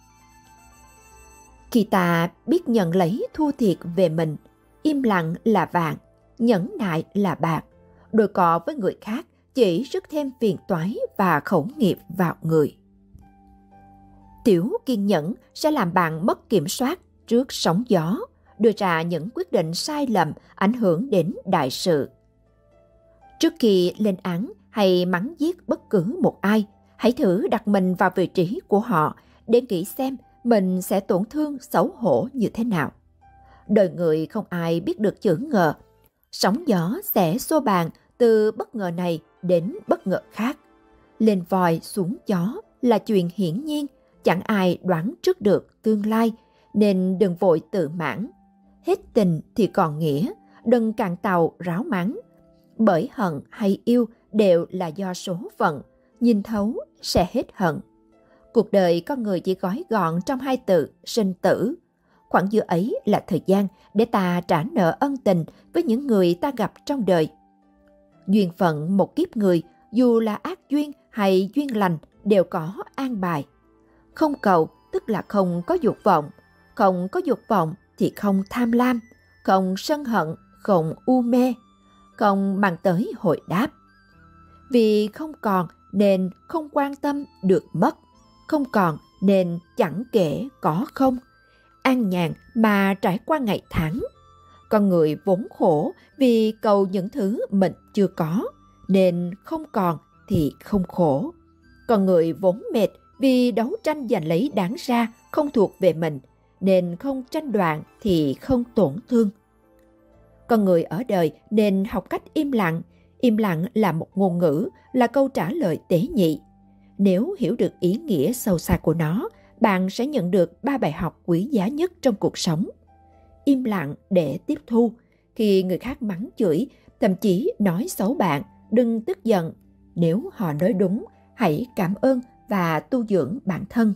Khi ta biết nhận lấy thua thiệt về mình, im lặng là vàng, nhẫn nại là bạc, đôi cò với người khác chỉ rước thêm phiền toái và khẩu nghiệp vào người. Tiểu kiên nhẫn sẽ làm bạn mất kiểm soát trước sóng gió, đưa ra những quyết định sai lầm ảnh hưởng đến đại sự. Trước khi lên án hay mắng giết bất cứ một ai, hãy thử đặt mình vào vị trí của họ để nghĩ xem mình sẽ tổn thương xấu hổ như thế nào. Đời người không ai biết được chữ ngờ. Sóng gió sẽ xô bàn từ bất ngờ này đến bất ngờ khác. Lên voi xuống chó là chuyện hiển nhiên, chẳng ai đoán trước được tương lai, nên đừng vội tự mãn. Hết tình thì còn nghĩa, đừng cạn tàu ráo mắng. Bởi hận hay yêu đều là do số phận, nhìn thấu sẽ hết hận. Cuộc đời con người chỉ gói gọn trong hai từ sinh tử. Khoảng giữa ấy là thời gian để ta trả nợ ân tình với những người ta gặp trong đời. Duyên phận một kiếp người, dù là ác duyên hay duyên lành, đều có an bài. Không cầu tức là không có dục vọng, không có dục vọng thì không tham lam, không sân hận, không u mê, không mang tới hồi đáp. Vì không còn nên không quan tâm được mất, không còn nên chẳng kể có không. An nhàn mà trải qua ngày tháng. Con người vốn khổ vì cầu những thứ mình chưa có, nên không còn thì không khổ. Con người vốn mệt vì đấu tranh giành lấy đáng ra không thuộc về mình, nên không tranh đoạt thì không tổn thương. Con người ở đời nên học cách im lặng. Im lặng là một ngôn ngữ, là câu trả lời tế nhị. Nếu hiểu được ý nghĩa sâu xa của nó, bạn sẽ nhận được ba bài học quý giá nhất trong cuộc sống. Im lặng để tiếp thu. Khi người khác mắng chửi, thậm chí nói xấu bạn, đừng tức giận. Nếu họ nói đúng, hãy cảm ơn và tu dưỡng bản thân.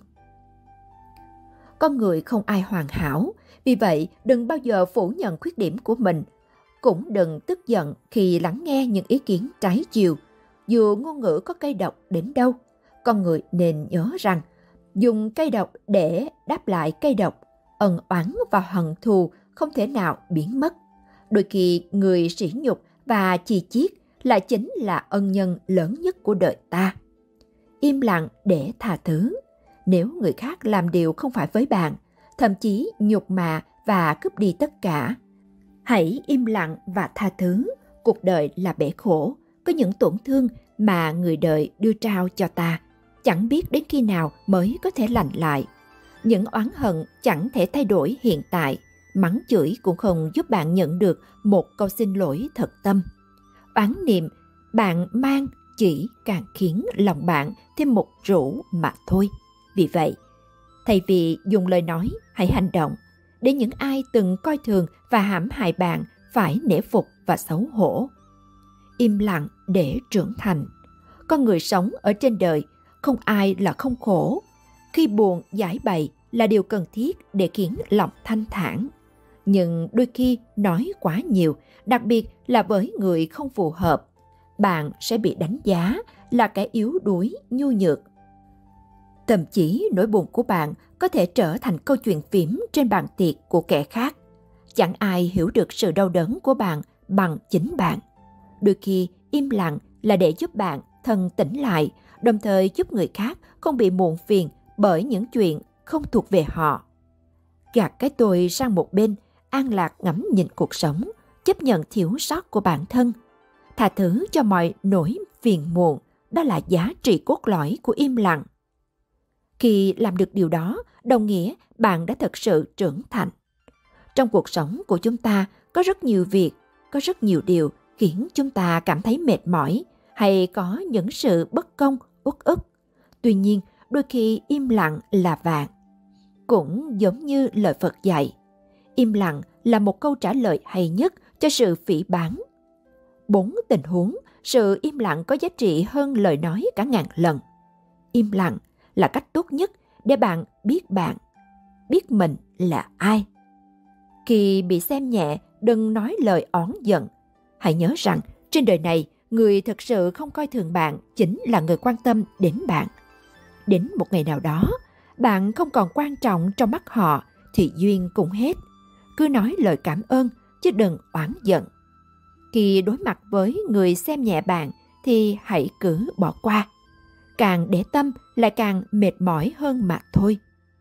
Con người không ai hoàn hảo, vì vậy đừng bao giờ phủ nhận khuyết điểm của mình. Cũng đừng tức giận khi lắng nghe những ý kiến trái chiều. Dù ngôn ngữ có cay độc đến đâu, con người nên nhớ rằng dùng cay độc để đáp lại cay độc, ân oán và hận thù không thể nào biến mất. Đôi khi người sỉ nhục và chì chiết lại chính là ân nhân lớn nhất của đời ta. Im lặng để tha thứ. Nếu người khác làm điều không phải với bạn, thậm chí nhục mạ và cướp đi tất cả, hãy im lặng và tha thứ. Cuộc đời là bể khổ, có những tổn thương mà người đời đưa trao cho ta, chẳng biết đến khi nào mới có thể lành lại. Những oán hận chẳng thể thay đổi hiện tại, mắng chửi cũng không giúp bạn nhận được một câu xin lỗi thật tâm. Oán niệm bạn mang chỉ càng khiến lòng bạn thêm một rũ mà thôi. Vì vậy, thay vì dùng lời nói, hãy hành động, để những ai từng coi thường và hãm hại bạn phải nể phục và xấu hổ. Im lặng để trưởng thành. Con người sống ở trên đời, không ai là không khổ. Khi buồn giải bày là điều cần thiết để khiến lòng thanh thản. Nhưng đôi khi nói quá nhiều, đặc biệt là với người không phù hợp, bạn sẽ bị đánh giá là kẻ yếu đuối, nhu nhược. Thậm chí nỗi buồn của bạn có thể trở thành câu chuyện phím trên bàn tiệc của kẻ khác. Chẳng ai hiểu được sự đau đớn của bạn bằng chính bạn. Đôi khi im lặng là để giúp bạn thần tỉnh lại, đồng thời giúp người khác không bị muộn phiền bởi những chuyện không thuộc về họ. Gạt cái tôi sang một bên, an lạc ngắm nhìn cuộc sống, chấp nhận thiếu sót của bản thân. Tha thứ cho mọi nỗi phiền muộn, đó là giá trị cốt lõi của im lặng. Khi làm được điều đó, đồng nghĩa bạn đã thật sự trưởng thành. Trong cuộc sống của chúng ta có rất nhiều việc, có rất nhiều điều khiến chúng ta cảm thấy mệt mỏi hay có những sự bất công, uất ức. Tuy nhiên, đôi khi im lặng là vàng. Cũng giống như lời Phật dạy, im lặng là một câu trả lời hay nhất cho sự phỉ báng. Bốn tình huống, sự im lặng có giá trị hơn lời nói cả ngàn lần. Im lặng là cách tốt nhất để bạn biết bạn, biết mình là ai. Khi bị xem nhẹ, đừng nói lời oán giận. Hãy nhớ rằng, trên đời này, người thực sự không coi thường bạn chính là người quan tâm đến bạn. Đến một ngày nào đó, bạn không còn quan trọng trong mắt họ thì duyên cũng hết. Cứ nói lời cảm ơn chứ đừng oán giận. Khi đối mặt với người xem nhẹ bạn thì hãy cứ bỏ qua. Càng để tâm lại càng mệt mỏi hơn mà thôi.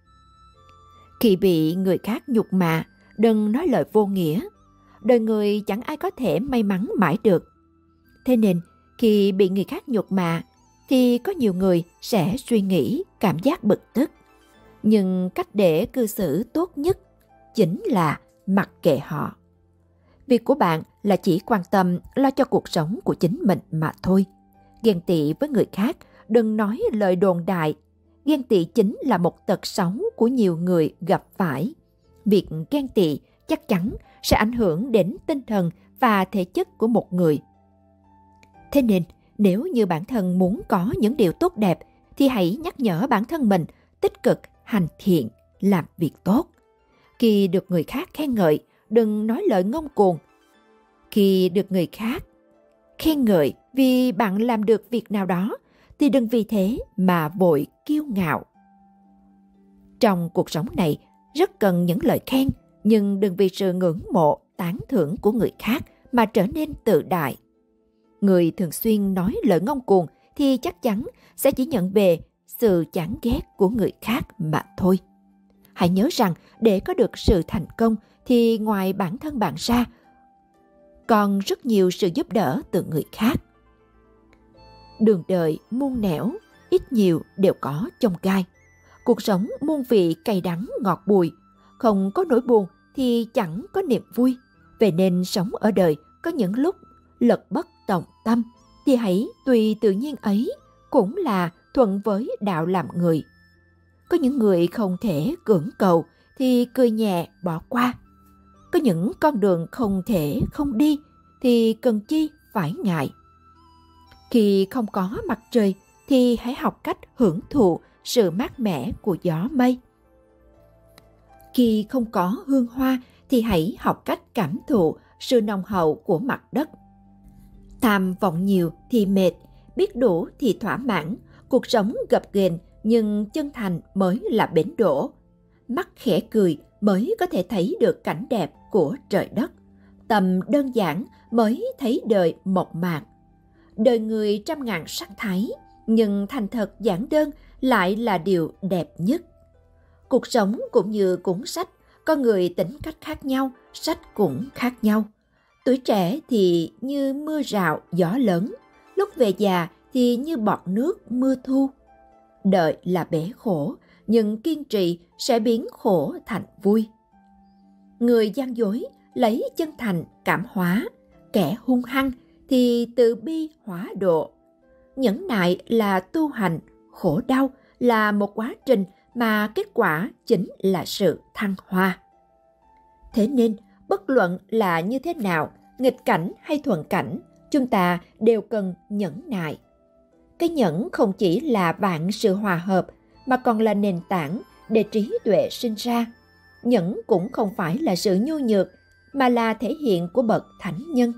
Khi bị người khác nhục mạ, đừng nói lời vô nghĩa. Đời người chẳng ai có thể may mắn mãi được. Thế nên, khi bị người khác nhục mạ, thì có nhiều người sẽ suy nghĩ cảm giác bực tức. Nhưng cách để cư xử tốt nhất chính là mặc kệ họ. Việc của bạn là chỉ quan tâm lo cho cuộc sống của chính mình mà thôi. Ghen tị với người khác, đừng nói lời đồn đại. Ghen tị chính là một tật xấu của nhiều người gặp phải. Việc ghen tị chắc chắn sẽ ảnh hưởng đến tinh thần và thể chất của một người. Thế nên, nếu như bản thân muốn có những điều tốt đẹp, thì hãy nhắc nhở bản thân mình tích cực, hành thiện, làm việc tốt. Khi được người khác khen ngợi, đừng nói lời ngông cuồng. Khi được người khác khen ngợi vì bạn làm được việc nào đó, thì đừng vì thế mà vội kiêu ngạo. Trong cuộc sống này, rất cần những lời khen, nhưng đừng vì sự ngưỡng mộ, tán thưởng của người khác mà trở nên tự đại. Người thường xuyên nói lời ngông cuồng thì chắc chắn sẽ chỉ nhận về sự chán ghét của người khác mà thôi. Hãy nhớ rằng để có được sự thành công thì ngoài bản thân bạn ra, còn rất nhiều sự giúp đỡ từ người khác. Đường đời muôn nẻo, ít nhiều đều có chông gai. Cuộc sống muôn vị cay đắng ngọt bùi, không có nỗi buồn thì chẳng có niềm vui. Vậy nên sống ở đời có những lúc lật bất tòng tâm, thì hãy tùy tự nhiên ấy, cũng là thuận với đạo làm người. Có những người không thể cưỡng cầu thì cười nhẹ bỏ qua. Có những con đường không thể không đi thì cần chi phải ngại. Khi không có mặt trời thì hãy học cách hưởng thụ sự mát mẻ của gió mây. Khi không có hương hoa thì hãy học cách cảm thụ sự nồng hậu của mặt đất. Tham vọng nhiều thì mệt, biết đủ thì thỏa mãn. Cuộc sống gập ghềnh nhưng chân thành mới là bến đỗ. Mắt khẽ cười mới có thể thấy được cảnh đẹp của trời đất. Tầm đơn giản mới thấy đời mộc mạc. Đời người trăm ngàn sắc thái, nhưng thành thật giản đơn lại là điều đẹp nhất. Cuộc sống cũng như cuốn sách, con người tính cách khác nhau, sách cũng khác nhau. Tuổi trẻ thì như mưa rào gió lớn, lúc về già thì như bọt nước mưa thu. Đời là bể khổ, nhưng kiên trì sẽ biến khổ thành vui. Người gian dối lấy chân thành cảm hóa, kẻ hung hăng thì từ bi hóa độ. Nhẫn nại là tu hành, khổ đau là một quá trình mà kết quả chính là sự thăng hoa. Thế nên, bất luận là như thế nào, nghịch cảnh hay thuận cảnh, chúng ta đều cần nhẫn nại. Cái nhẫn không chỉ là vạn sự hòa hợp, mà còn là nền tảng để trí tuệ sinh ra. Nhẫn cũng không phải là sự nhu nhược, mà là thể hiện của bậc thánh nhân.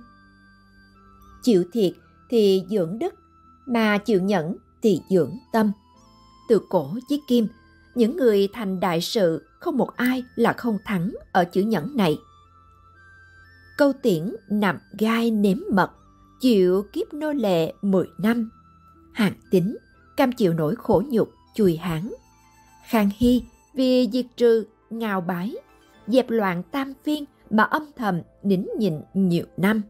Chịu thiệt thì dưỡng đức, mà chịu nhẫn thì dưỡng tâm. Từ cổ chí kim, những người thành đại sự không một ai là không thắng ở chữ nhẫn này. Câu tiễn nằm gai nếm mật, chịu kiếp nô lệ mười năm. Hàn Tín cam chịu nỗi khổ nhục chùi hán. Khang Hy vì diệt trừ ngào bái, dẹp loạn tam phiên mà âm thầm nín nhịn nhiều năm.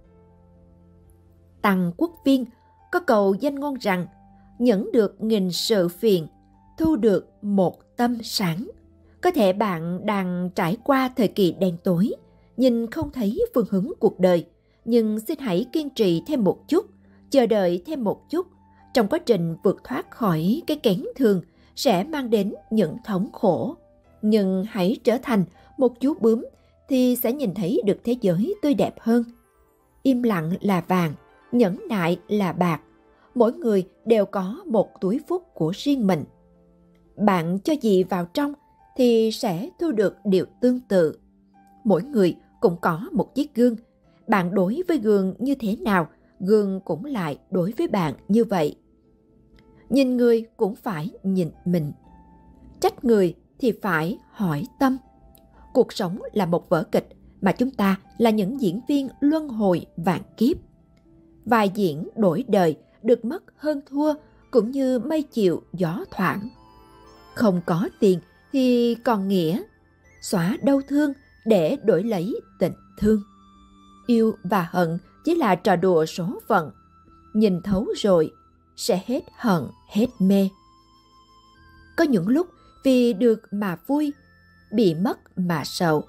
Tăng Quốc Viên có cầu danh ngôn rằng: nhẫn được nghìn sự phiền, thu được một tâm sáng. Có thể bạn đang trải qua thời kỳ đen tối, nhìn không thấy phương hướng cuộc đời, nhưng xin hãy kiên trì thêm một chút, chờ đợi thêm một chút. Trong quá trình vượt thoát khỏi cái kén thường sẽ mang đến những thống khổ. Nhưng hãy trở thành một chú bướm thì sẽ nhìn thấy được thế giới tươi đẹp hơn. Im lặng là vàng, nhẫn nại là bạc. Mỗi người đều có một túi phúc của riêng mình. Bạn cho gì vào trong thì sẽ thu được điều tương tự. Mỗi người cũng có một chiếc gương. Bạn đối với gương như thế nào, gương cũng lại đối với bạn như vậy. Nhìn người cũng phải nhìn mình. Trách người thì phải hỏi tâm. Cuộc sống là một vở kịch mà chúng ta là những diễn viên luân hồi vạn kiếp. Vai diễn đổi đời, được mất hơn thua, cũng như mây chịu gió thoảng. Không có tiền thì còn nghĩa, xóa đau thương để đổi lấy tình thương. Yêu và hận chỉ là trò đùa số phận. Nhìn thấu rồi sẽ hết hận hết mê. Có những lúc vì được mà vui, bị mất mà sầu.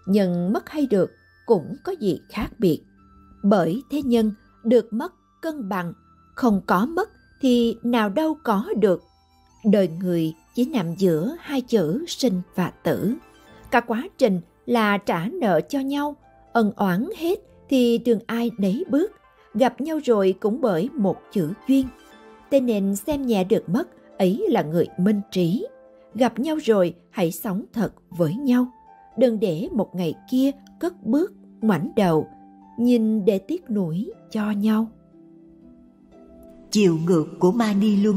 nhưng mất hay được cũng có gì khác biệt. Bởi thế nhân được mất cân bằng, không có mất thì nào đâu có được. Đời người chỉ nằm giữa hai chữ sinh và tử. Cả quá trình là trả nợ cho nhau, ân oán hết thì đường ai nấy bước. Gặp nhau rồi cũng bởi một chữ duyên. Thế nên xem nhẹ được mất ấy là người minh trí. Gặp nhau rồi hãy sống thật với nhau. Đừng để một ngày kia cất bước ngoảnh đầu, nhìn để tiếc nuối cho nhau. Chiều ngược của Mani Luân.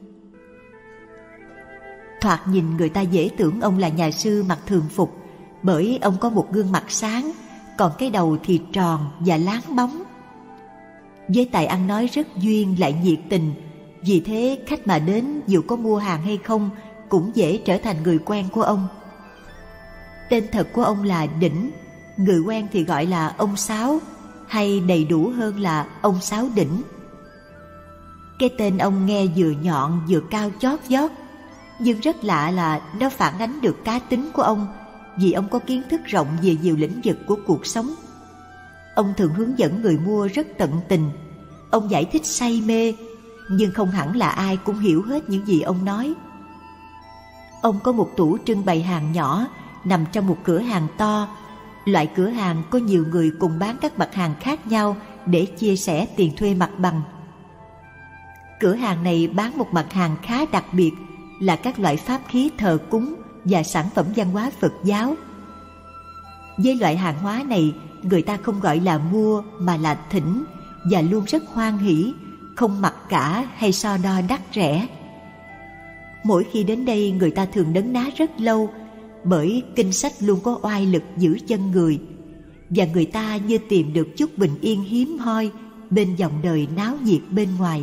Thoạt nhìn người ta dễ tưởng ông là nhà sư mặc thường phục, bởi ông có một gương mặt sáng, còn cái đầu thì tròn và láng bóng. Với tài ăn nói rất duyên lại nhiệt tình, vì thế khách mà đến dù có mua hàng hay không cũng dễ trở thành người quen của ông. Tên thật của ông là Đỉnh, người quen thì gọi là ông Sáu, hay đầy đủ hơn là ông Sáu Đỉnh. Cái tên ông nghe vừa nhọn vừa cao chót vót, nhưng rất lạ là nó phản ánh được cá tính của ông, vì ông có kiến thức rộng về nhiều lĩnh vực của cuộc sống. Ông thường hướng dẫn người mua rất tận tình. Ông giải thích say mê, nhưng không hẳn là ai cũng hiểu hết những gì ông nói. Ông có một tủ trưng bày hàng nhỏ nằm trong một cửa hàng to. Loại cửa hàng có nhiều người cùng bán các mặt hàng khác nhau để chia sẻ tiền thuê mặt bằng. Cửa hàng này bán một mặt hàng khá đặc biệt là các loại pháp khí thờ cúng và sản phẩm văn hóa Phật giáo. Với loại hàng hóa này, người ta không gọi là mua mà là thỉnh, và luôn rất hoan hỉ, không mặc cả hay so đo đắt rẻ. Mỗi khi đến đây, người ta thường đấn ná rất lâu, bởi kinh sách luôn có oai lực giữ chân người, và người ta như tìm được chút bình yên hiếm hoi bên dòng đời náo nhiệt bên ngoài.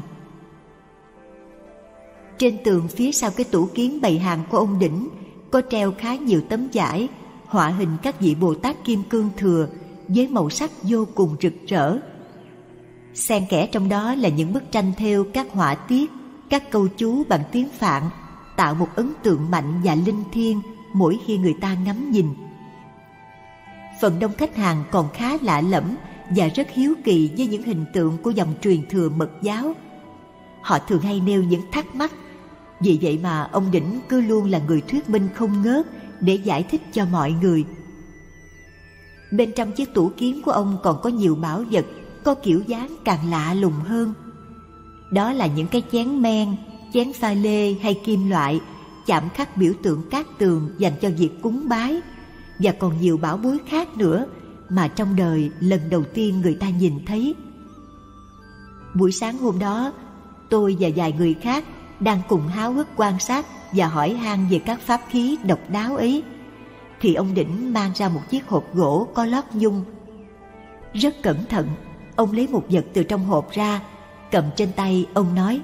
Trên tường phía sau cái tủ kiến bày hàng của ông Đỉnh có treo khá nhiều tấm vải họa hình các vị Bồ Tát Kim Cương Thừa với màu sắc vô cùng rực rỡ. Xen kẽ trong đó là những bức tranh thêu các họa tiết, các câu chú bằng tiếng Phạn, tạo một ấn tượng mạnh và linh thiêng mỗi khi người ta ngắm nhìn. Phần đông khách hàng còn khá lạ lẫm và rất hiếu kỳ với những hình tượng của dòng truyền thừa Mật giáo. Họ thường hay nêu những thắc mắc, vì vậy mà ông Đỉnh cứ luôn là người thuyết minh không ngớt để giải thích cho mọi người. Bên trong chiếc tủ kiến của ông còn có nhiều bảo vật có kiểu dáng càng lạ lùng hơn. Đó là những cái chén men, chén pha lê hay kim loại, chạm khắc biểu tượng cát tường dành cho việc cúng bái, và còn nhiều bảo bối khác nữa mà trong đời lần đầu tiên người ta nhìn thấy. Buổi sáng hôm đó, tôi và vài người khác đang cùng háo hức quan sát và hỏi han về các pháp khí độc đáo ấy, thì ông Đỉnh mang ra một chiếc hộp gỗ có lót nhung. Rất cẩn thận, ông lấy một vật từ trong hộp ra, cầm trên tay. Ông nói: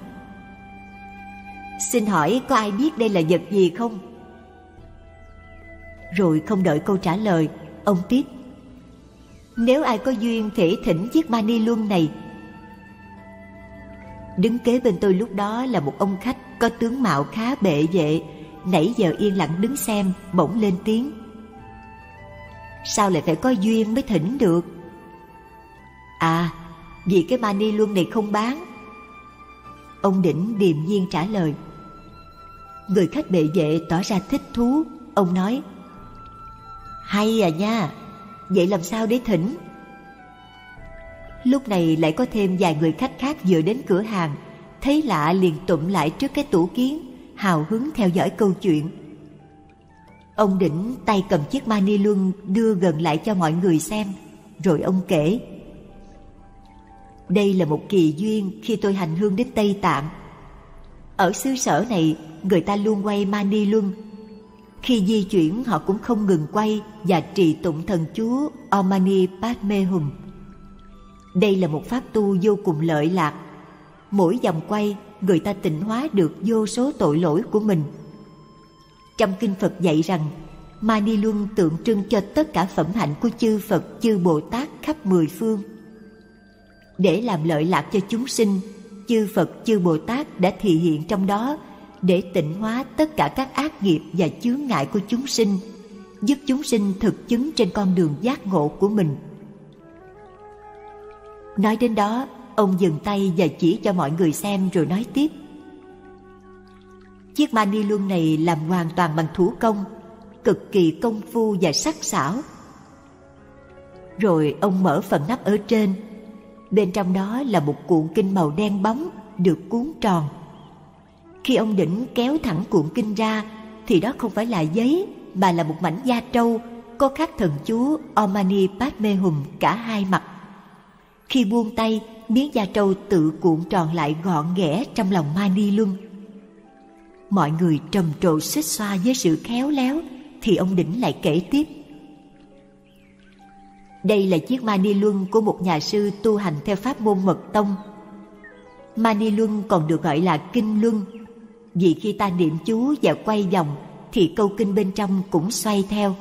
"Xin hỏi có ai biết đây là vật gì không?" Rồi không đợi câu trả lời, ông tiếp: "Nếu ai có duyên thể thỉnh chiếc Mani Luân này." Đứng kế bên tôi lúc đó là một ông khách có tướng mạo khá bệ vệ, nãy giờ yên lặng đứng xem, bỗng lên tiếng: "Sao lại phải có duyên mới thỉnh được?" "À, vì cái Mani Luân này không bán." Ông Đỉnh điềm nhiên trả lời. Người khách bệ vệ tỏ ra thích thú. Ông nói: "Hay à nha, vậy làm sao để thỉnh?" Lúc này lại có thêm vài người khách khác vừa đến cửa hàng, thấy lạ liền tụm lại trước cái tủ kiến, hào hứng theo dõi câu chuyện. Ông Đỉnh tay cầm chiếc Mani Luân đưa gần lại cho mọi người xem, rồi ông kể: "Đây là một kỳ duyên khi tôi hành hương đến Tây Tạng. Ở xứ sở này, người ta luôn quay Mani Luân. Khi di chuyển họ cũng không ngừng quay và trì tụng thần chú Om Mani Padme Hum. Đây là một pháp tu vô cùng lợi lạc. Mỗi vòng quay, người ta tịnh hóa được vô số tội lỗi của mình. Trong kinh Phật dạy rằng, Mani Luân tượng trưng cho tất cả phẩm hạnh của chư Phật, chư Bồ Tát khắp mười phương. Để làm lợi lạc cho chúng sinh, chư Phật, chư Bồ Tát đã thị hiện trong đó để tịnh hóa tất cả các ác nghiệp và chướng ngại của chúng sinh, giúp chúng sinh thực chứng trên con đường giác ngộ của mình. Nói đến đó, ông dừng tay và chỉ cho mọi người xem rồi nói tiếp. Chiếc mani luân này làm hoàn toàn bằng thủ công, cực kỳ công phu và sắc sảo. Rồi ông mở phần nắp ở trên. Bên trong đó là một cuộn kinh màu đen bóng được cuốn tròn. Khi ông Đỉnh kéo thẳng cuộn kinh ra thì đó không phải là giấy mà là một mảnh da trâu có khắc thần chú Om Mani Padme Hum cả hai mặt. Khi buông tay, miếng da trâu tự cuộn tròn lại gọn ghẽ trong lòng mani luân. Mọi người trầm trồ xích xoa với sự khéo léo, thì ông Đỉnh lại kể tiếp. Đây là chiếc mani luân của một nhà sư tu hành theo pháp môn mật tông. Mani luân còn được gọi là kinh luân, vì khi ta niệm chú và quay vòng thì câu kinh bên trong cũng xoay theo.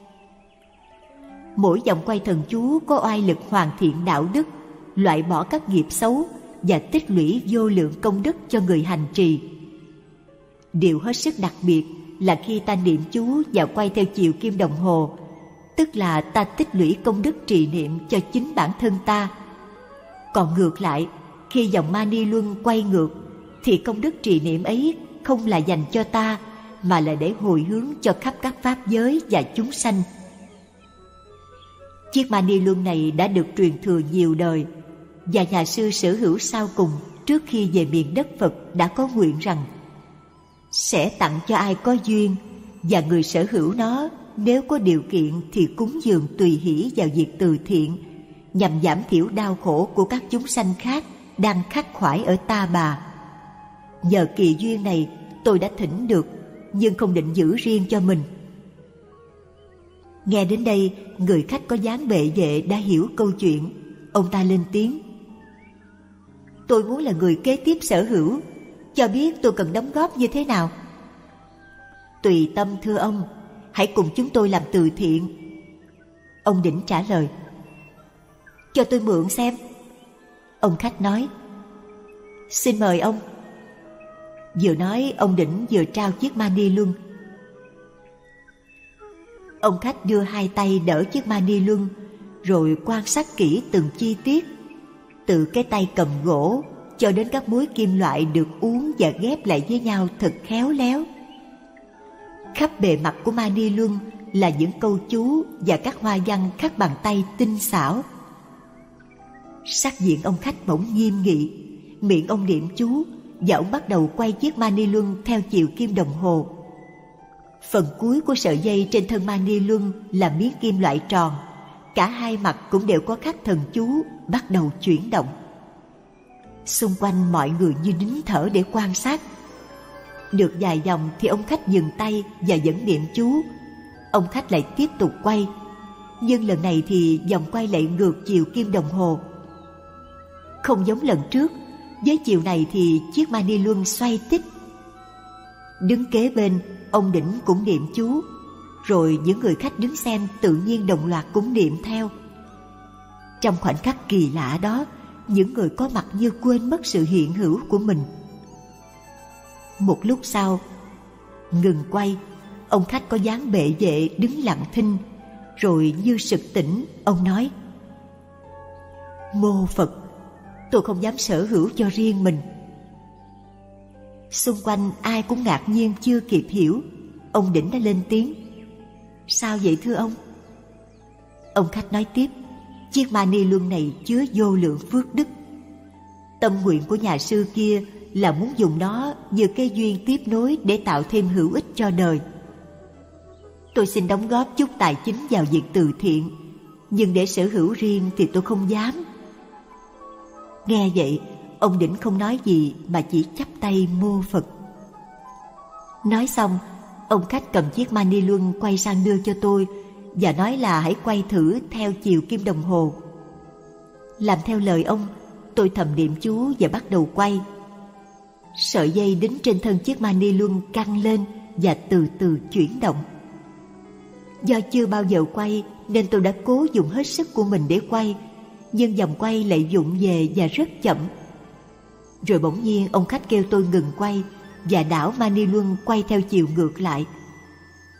Mỗi vòng quay thần chú có oai lực hoàn thiện đạo đức, loại bỏ các nghiệp xấu và tích lũy vô lượng công đức cho người hành trì. Điều hết sức đặc biệt là khi ta niệm chú và quay theo chiều kim đồng hồ, tức là ta tích lũy công đức trì niệm cho chính bản thân ta. Còn ngược lại, khi dòng mani luân quay ngược, thì công đức trì niệm ấy không là dành cho ta, mà là để hồi hướng cho khắp các pháp giới và chúng sanh. Chiếc mani luân này đã được truyền thừa nhiều đời, và nhà sư sở hữu sau cùng trước khi về miền đất Phật đã có nguyện rằng sẽ tặng cho ai có duyên, và người sở hữu nó nếu có điều kiện thì cúng dường tùy hỷ vào việc từ thiện, nhằm giảm thiểu đau khổ của các chúng sanh khác đang khắc khoải ở Ta Bà. Nhờ kỳ duyên này tôi đã thỉnh được, nhưng không định giữ riêng cho mình. Nghe đến đây, người khách có dáng bệ vệ đã hiểu câu chuyện. Ông ta lên tiếng. Tôi muốn là người kế tiếp sở hữu, cho biết tôi cần đóng góp như thế nào. Tùy tâm thưa ông, hãy cùng chúng tôi làm từ thiện. Ông Đỉnh trả lời. Cho tôi mượn xem. Ông khách nói. Xin mời ông. Vừa nói, ông Đỉnh vừa trao chiếc mani luân. Ông khách đưa hai tay đỡ chiếc mani luân, rồi quan sát kỹ từng chi tiết, từ cái tay cầm gỗ cho đến các múi kim loại được uốn và ghép lại với nhau thật khéo léo. Khắp bề mặt của mani luân là những câu chú và các hoa văn khắc bằng tay tinh xảo. Sắc diện ông khách bỗng nghiêm nghị, miệng ông niệm chú và ông bắt đầu quay chiếc mani luân theo chiều kim đồng hồ. Phần cuối của sợi dây trên thân mani luân là miếng kim loại tròn, cả hai mặt cũng đều có khắc thần chú, bắt đầu chuyển động. Xung quanh mọi người như nín thở để quan sát. Được vài vòng thì ông khách dừng tay và vẫn niệm chú. Ông khách lại tiếp tục quay, nhưng lần này thì vòng quay lại ngược chiều kim đồng hồ. Không giống lần trước, với chiều này thì chiếc mani luân xoay tít. Đứng kế bên, ông Đỉnh cũng niệm chú, rồi những người khách đứng xem tự nhiên đồng loạt cũng niệm theo. Trong khoảnh khắc kỳ lạ đó, những người có mặt như quên mất sự hiện hữu của mình. Một lúc sau, ngừng quay, ông khách có dáng bệ vệ đứng lặng thinh, rồi như sực tỉnh, ông nói: Mô Phật, tôi không dám sở hữu cho riêng mình. Xung quanh ai cũng ngạc nhiên chưa kịp hiểu. Ông Đỉnh đã lên tiếng: Sao vậy thưa ông? Ông khách nói tiếp: Chiếc mani luân này chứa vô lượng phước đức. Tâm nguyện của nhà sư kia là muốn dùng nó như cái duyên tiếp nối để tạo thêm hữu ích cho đời. Tôi xin đóng góp chút tài chính vào việc từ thiện, nhưng để sở hữu riêng thì tôi không dám. Nghe vậy, ông Đỉnh không nói gì mà chỉ chắp tay mô Phật. Nói xong, ông khách cầm chiếc mani luân quay sang đưa cho tôi và nói là hãy quay thử theo chiều kim đồng hồ. Làm theo lời ông, tôi thầm niệm chú và bắt đầu quay. Sợi dây đính trên thân chiếc mani luân căng lên và từ từ chuyển động. Do chưa bao giờ quay nên tôi đã cố dùng hết sức của mình để quay, nhưng vòng quay lại vụng về và rất chậm. Rồi bỗng nhiên ông khách kêu tôi ngừng quay và đảo mani luân quay theo chiều ngược lại.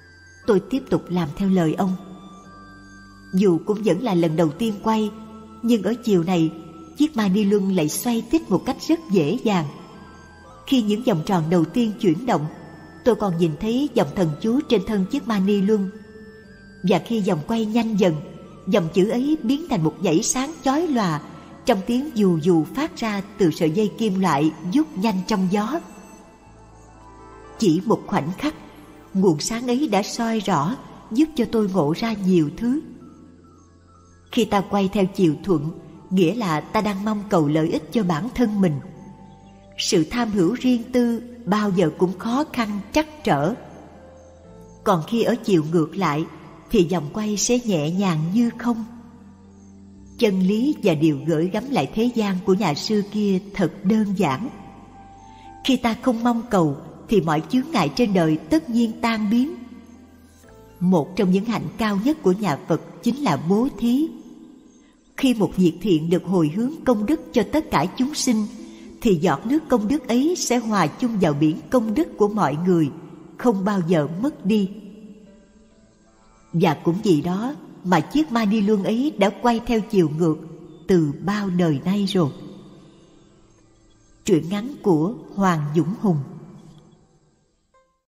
Tôi tiếp tục làm theo lời ông. Dù cũng vẫn là lần đầu tiên quay, nhưng ở chiều này, chiếc mani luân lại xoay tít một cách rất dễ dàng. Khi những vòng tròn đầu tiên chuyển động, tôi còn nhìn thấy dòng thần chú trên thân chiếc mani luân. Và khi vòng quay nhanh dần, dòng chữ ấy biến thành một dãy sáng chói lòa, trong tiếng dù dù phát ra từ sợi dây kim loại vút nhanh trong gió. Chỉ một khoảnh khắc, nguồn sáng ấy đã soi rõ, giúp cho tôi ngộ ra nhiều thứ. Khi ta quay theo chiều thuận, nghĩa là ta đang mong cầu lợi ích cho bản thân mình. Sự tham hữu riêng tư bao giờ cũng khó khăn trắc trở. Còn khi ở chiều ngược lại, thì vòng quay sẽ nhẹ nhàng như không. Chân lý và điều gửi gắm lại thế gian của nhà sư kia thật đơn giản. Khi ta không mong cầu, thì mọi chướng ngại trên đời tất nhiên tan biến. Một trong những hạnh cao nhất của nhà Phật chính là bố thí. Khi một việc thiện được hồi hướng công đức cho tất cả chúng sinh, thì giọt nước công đức ấy sẽ hòa chung vào biển công đức của mọi người, không bao giờ mất đi. Và cũng vì đó mà chiếc mani luân ấy đã quay theo chiều ngược từ bao đời nay rồi. Truyện ngắn của Hoàng Dũng Hùng.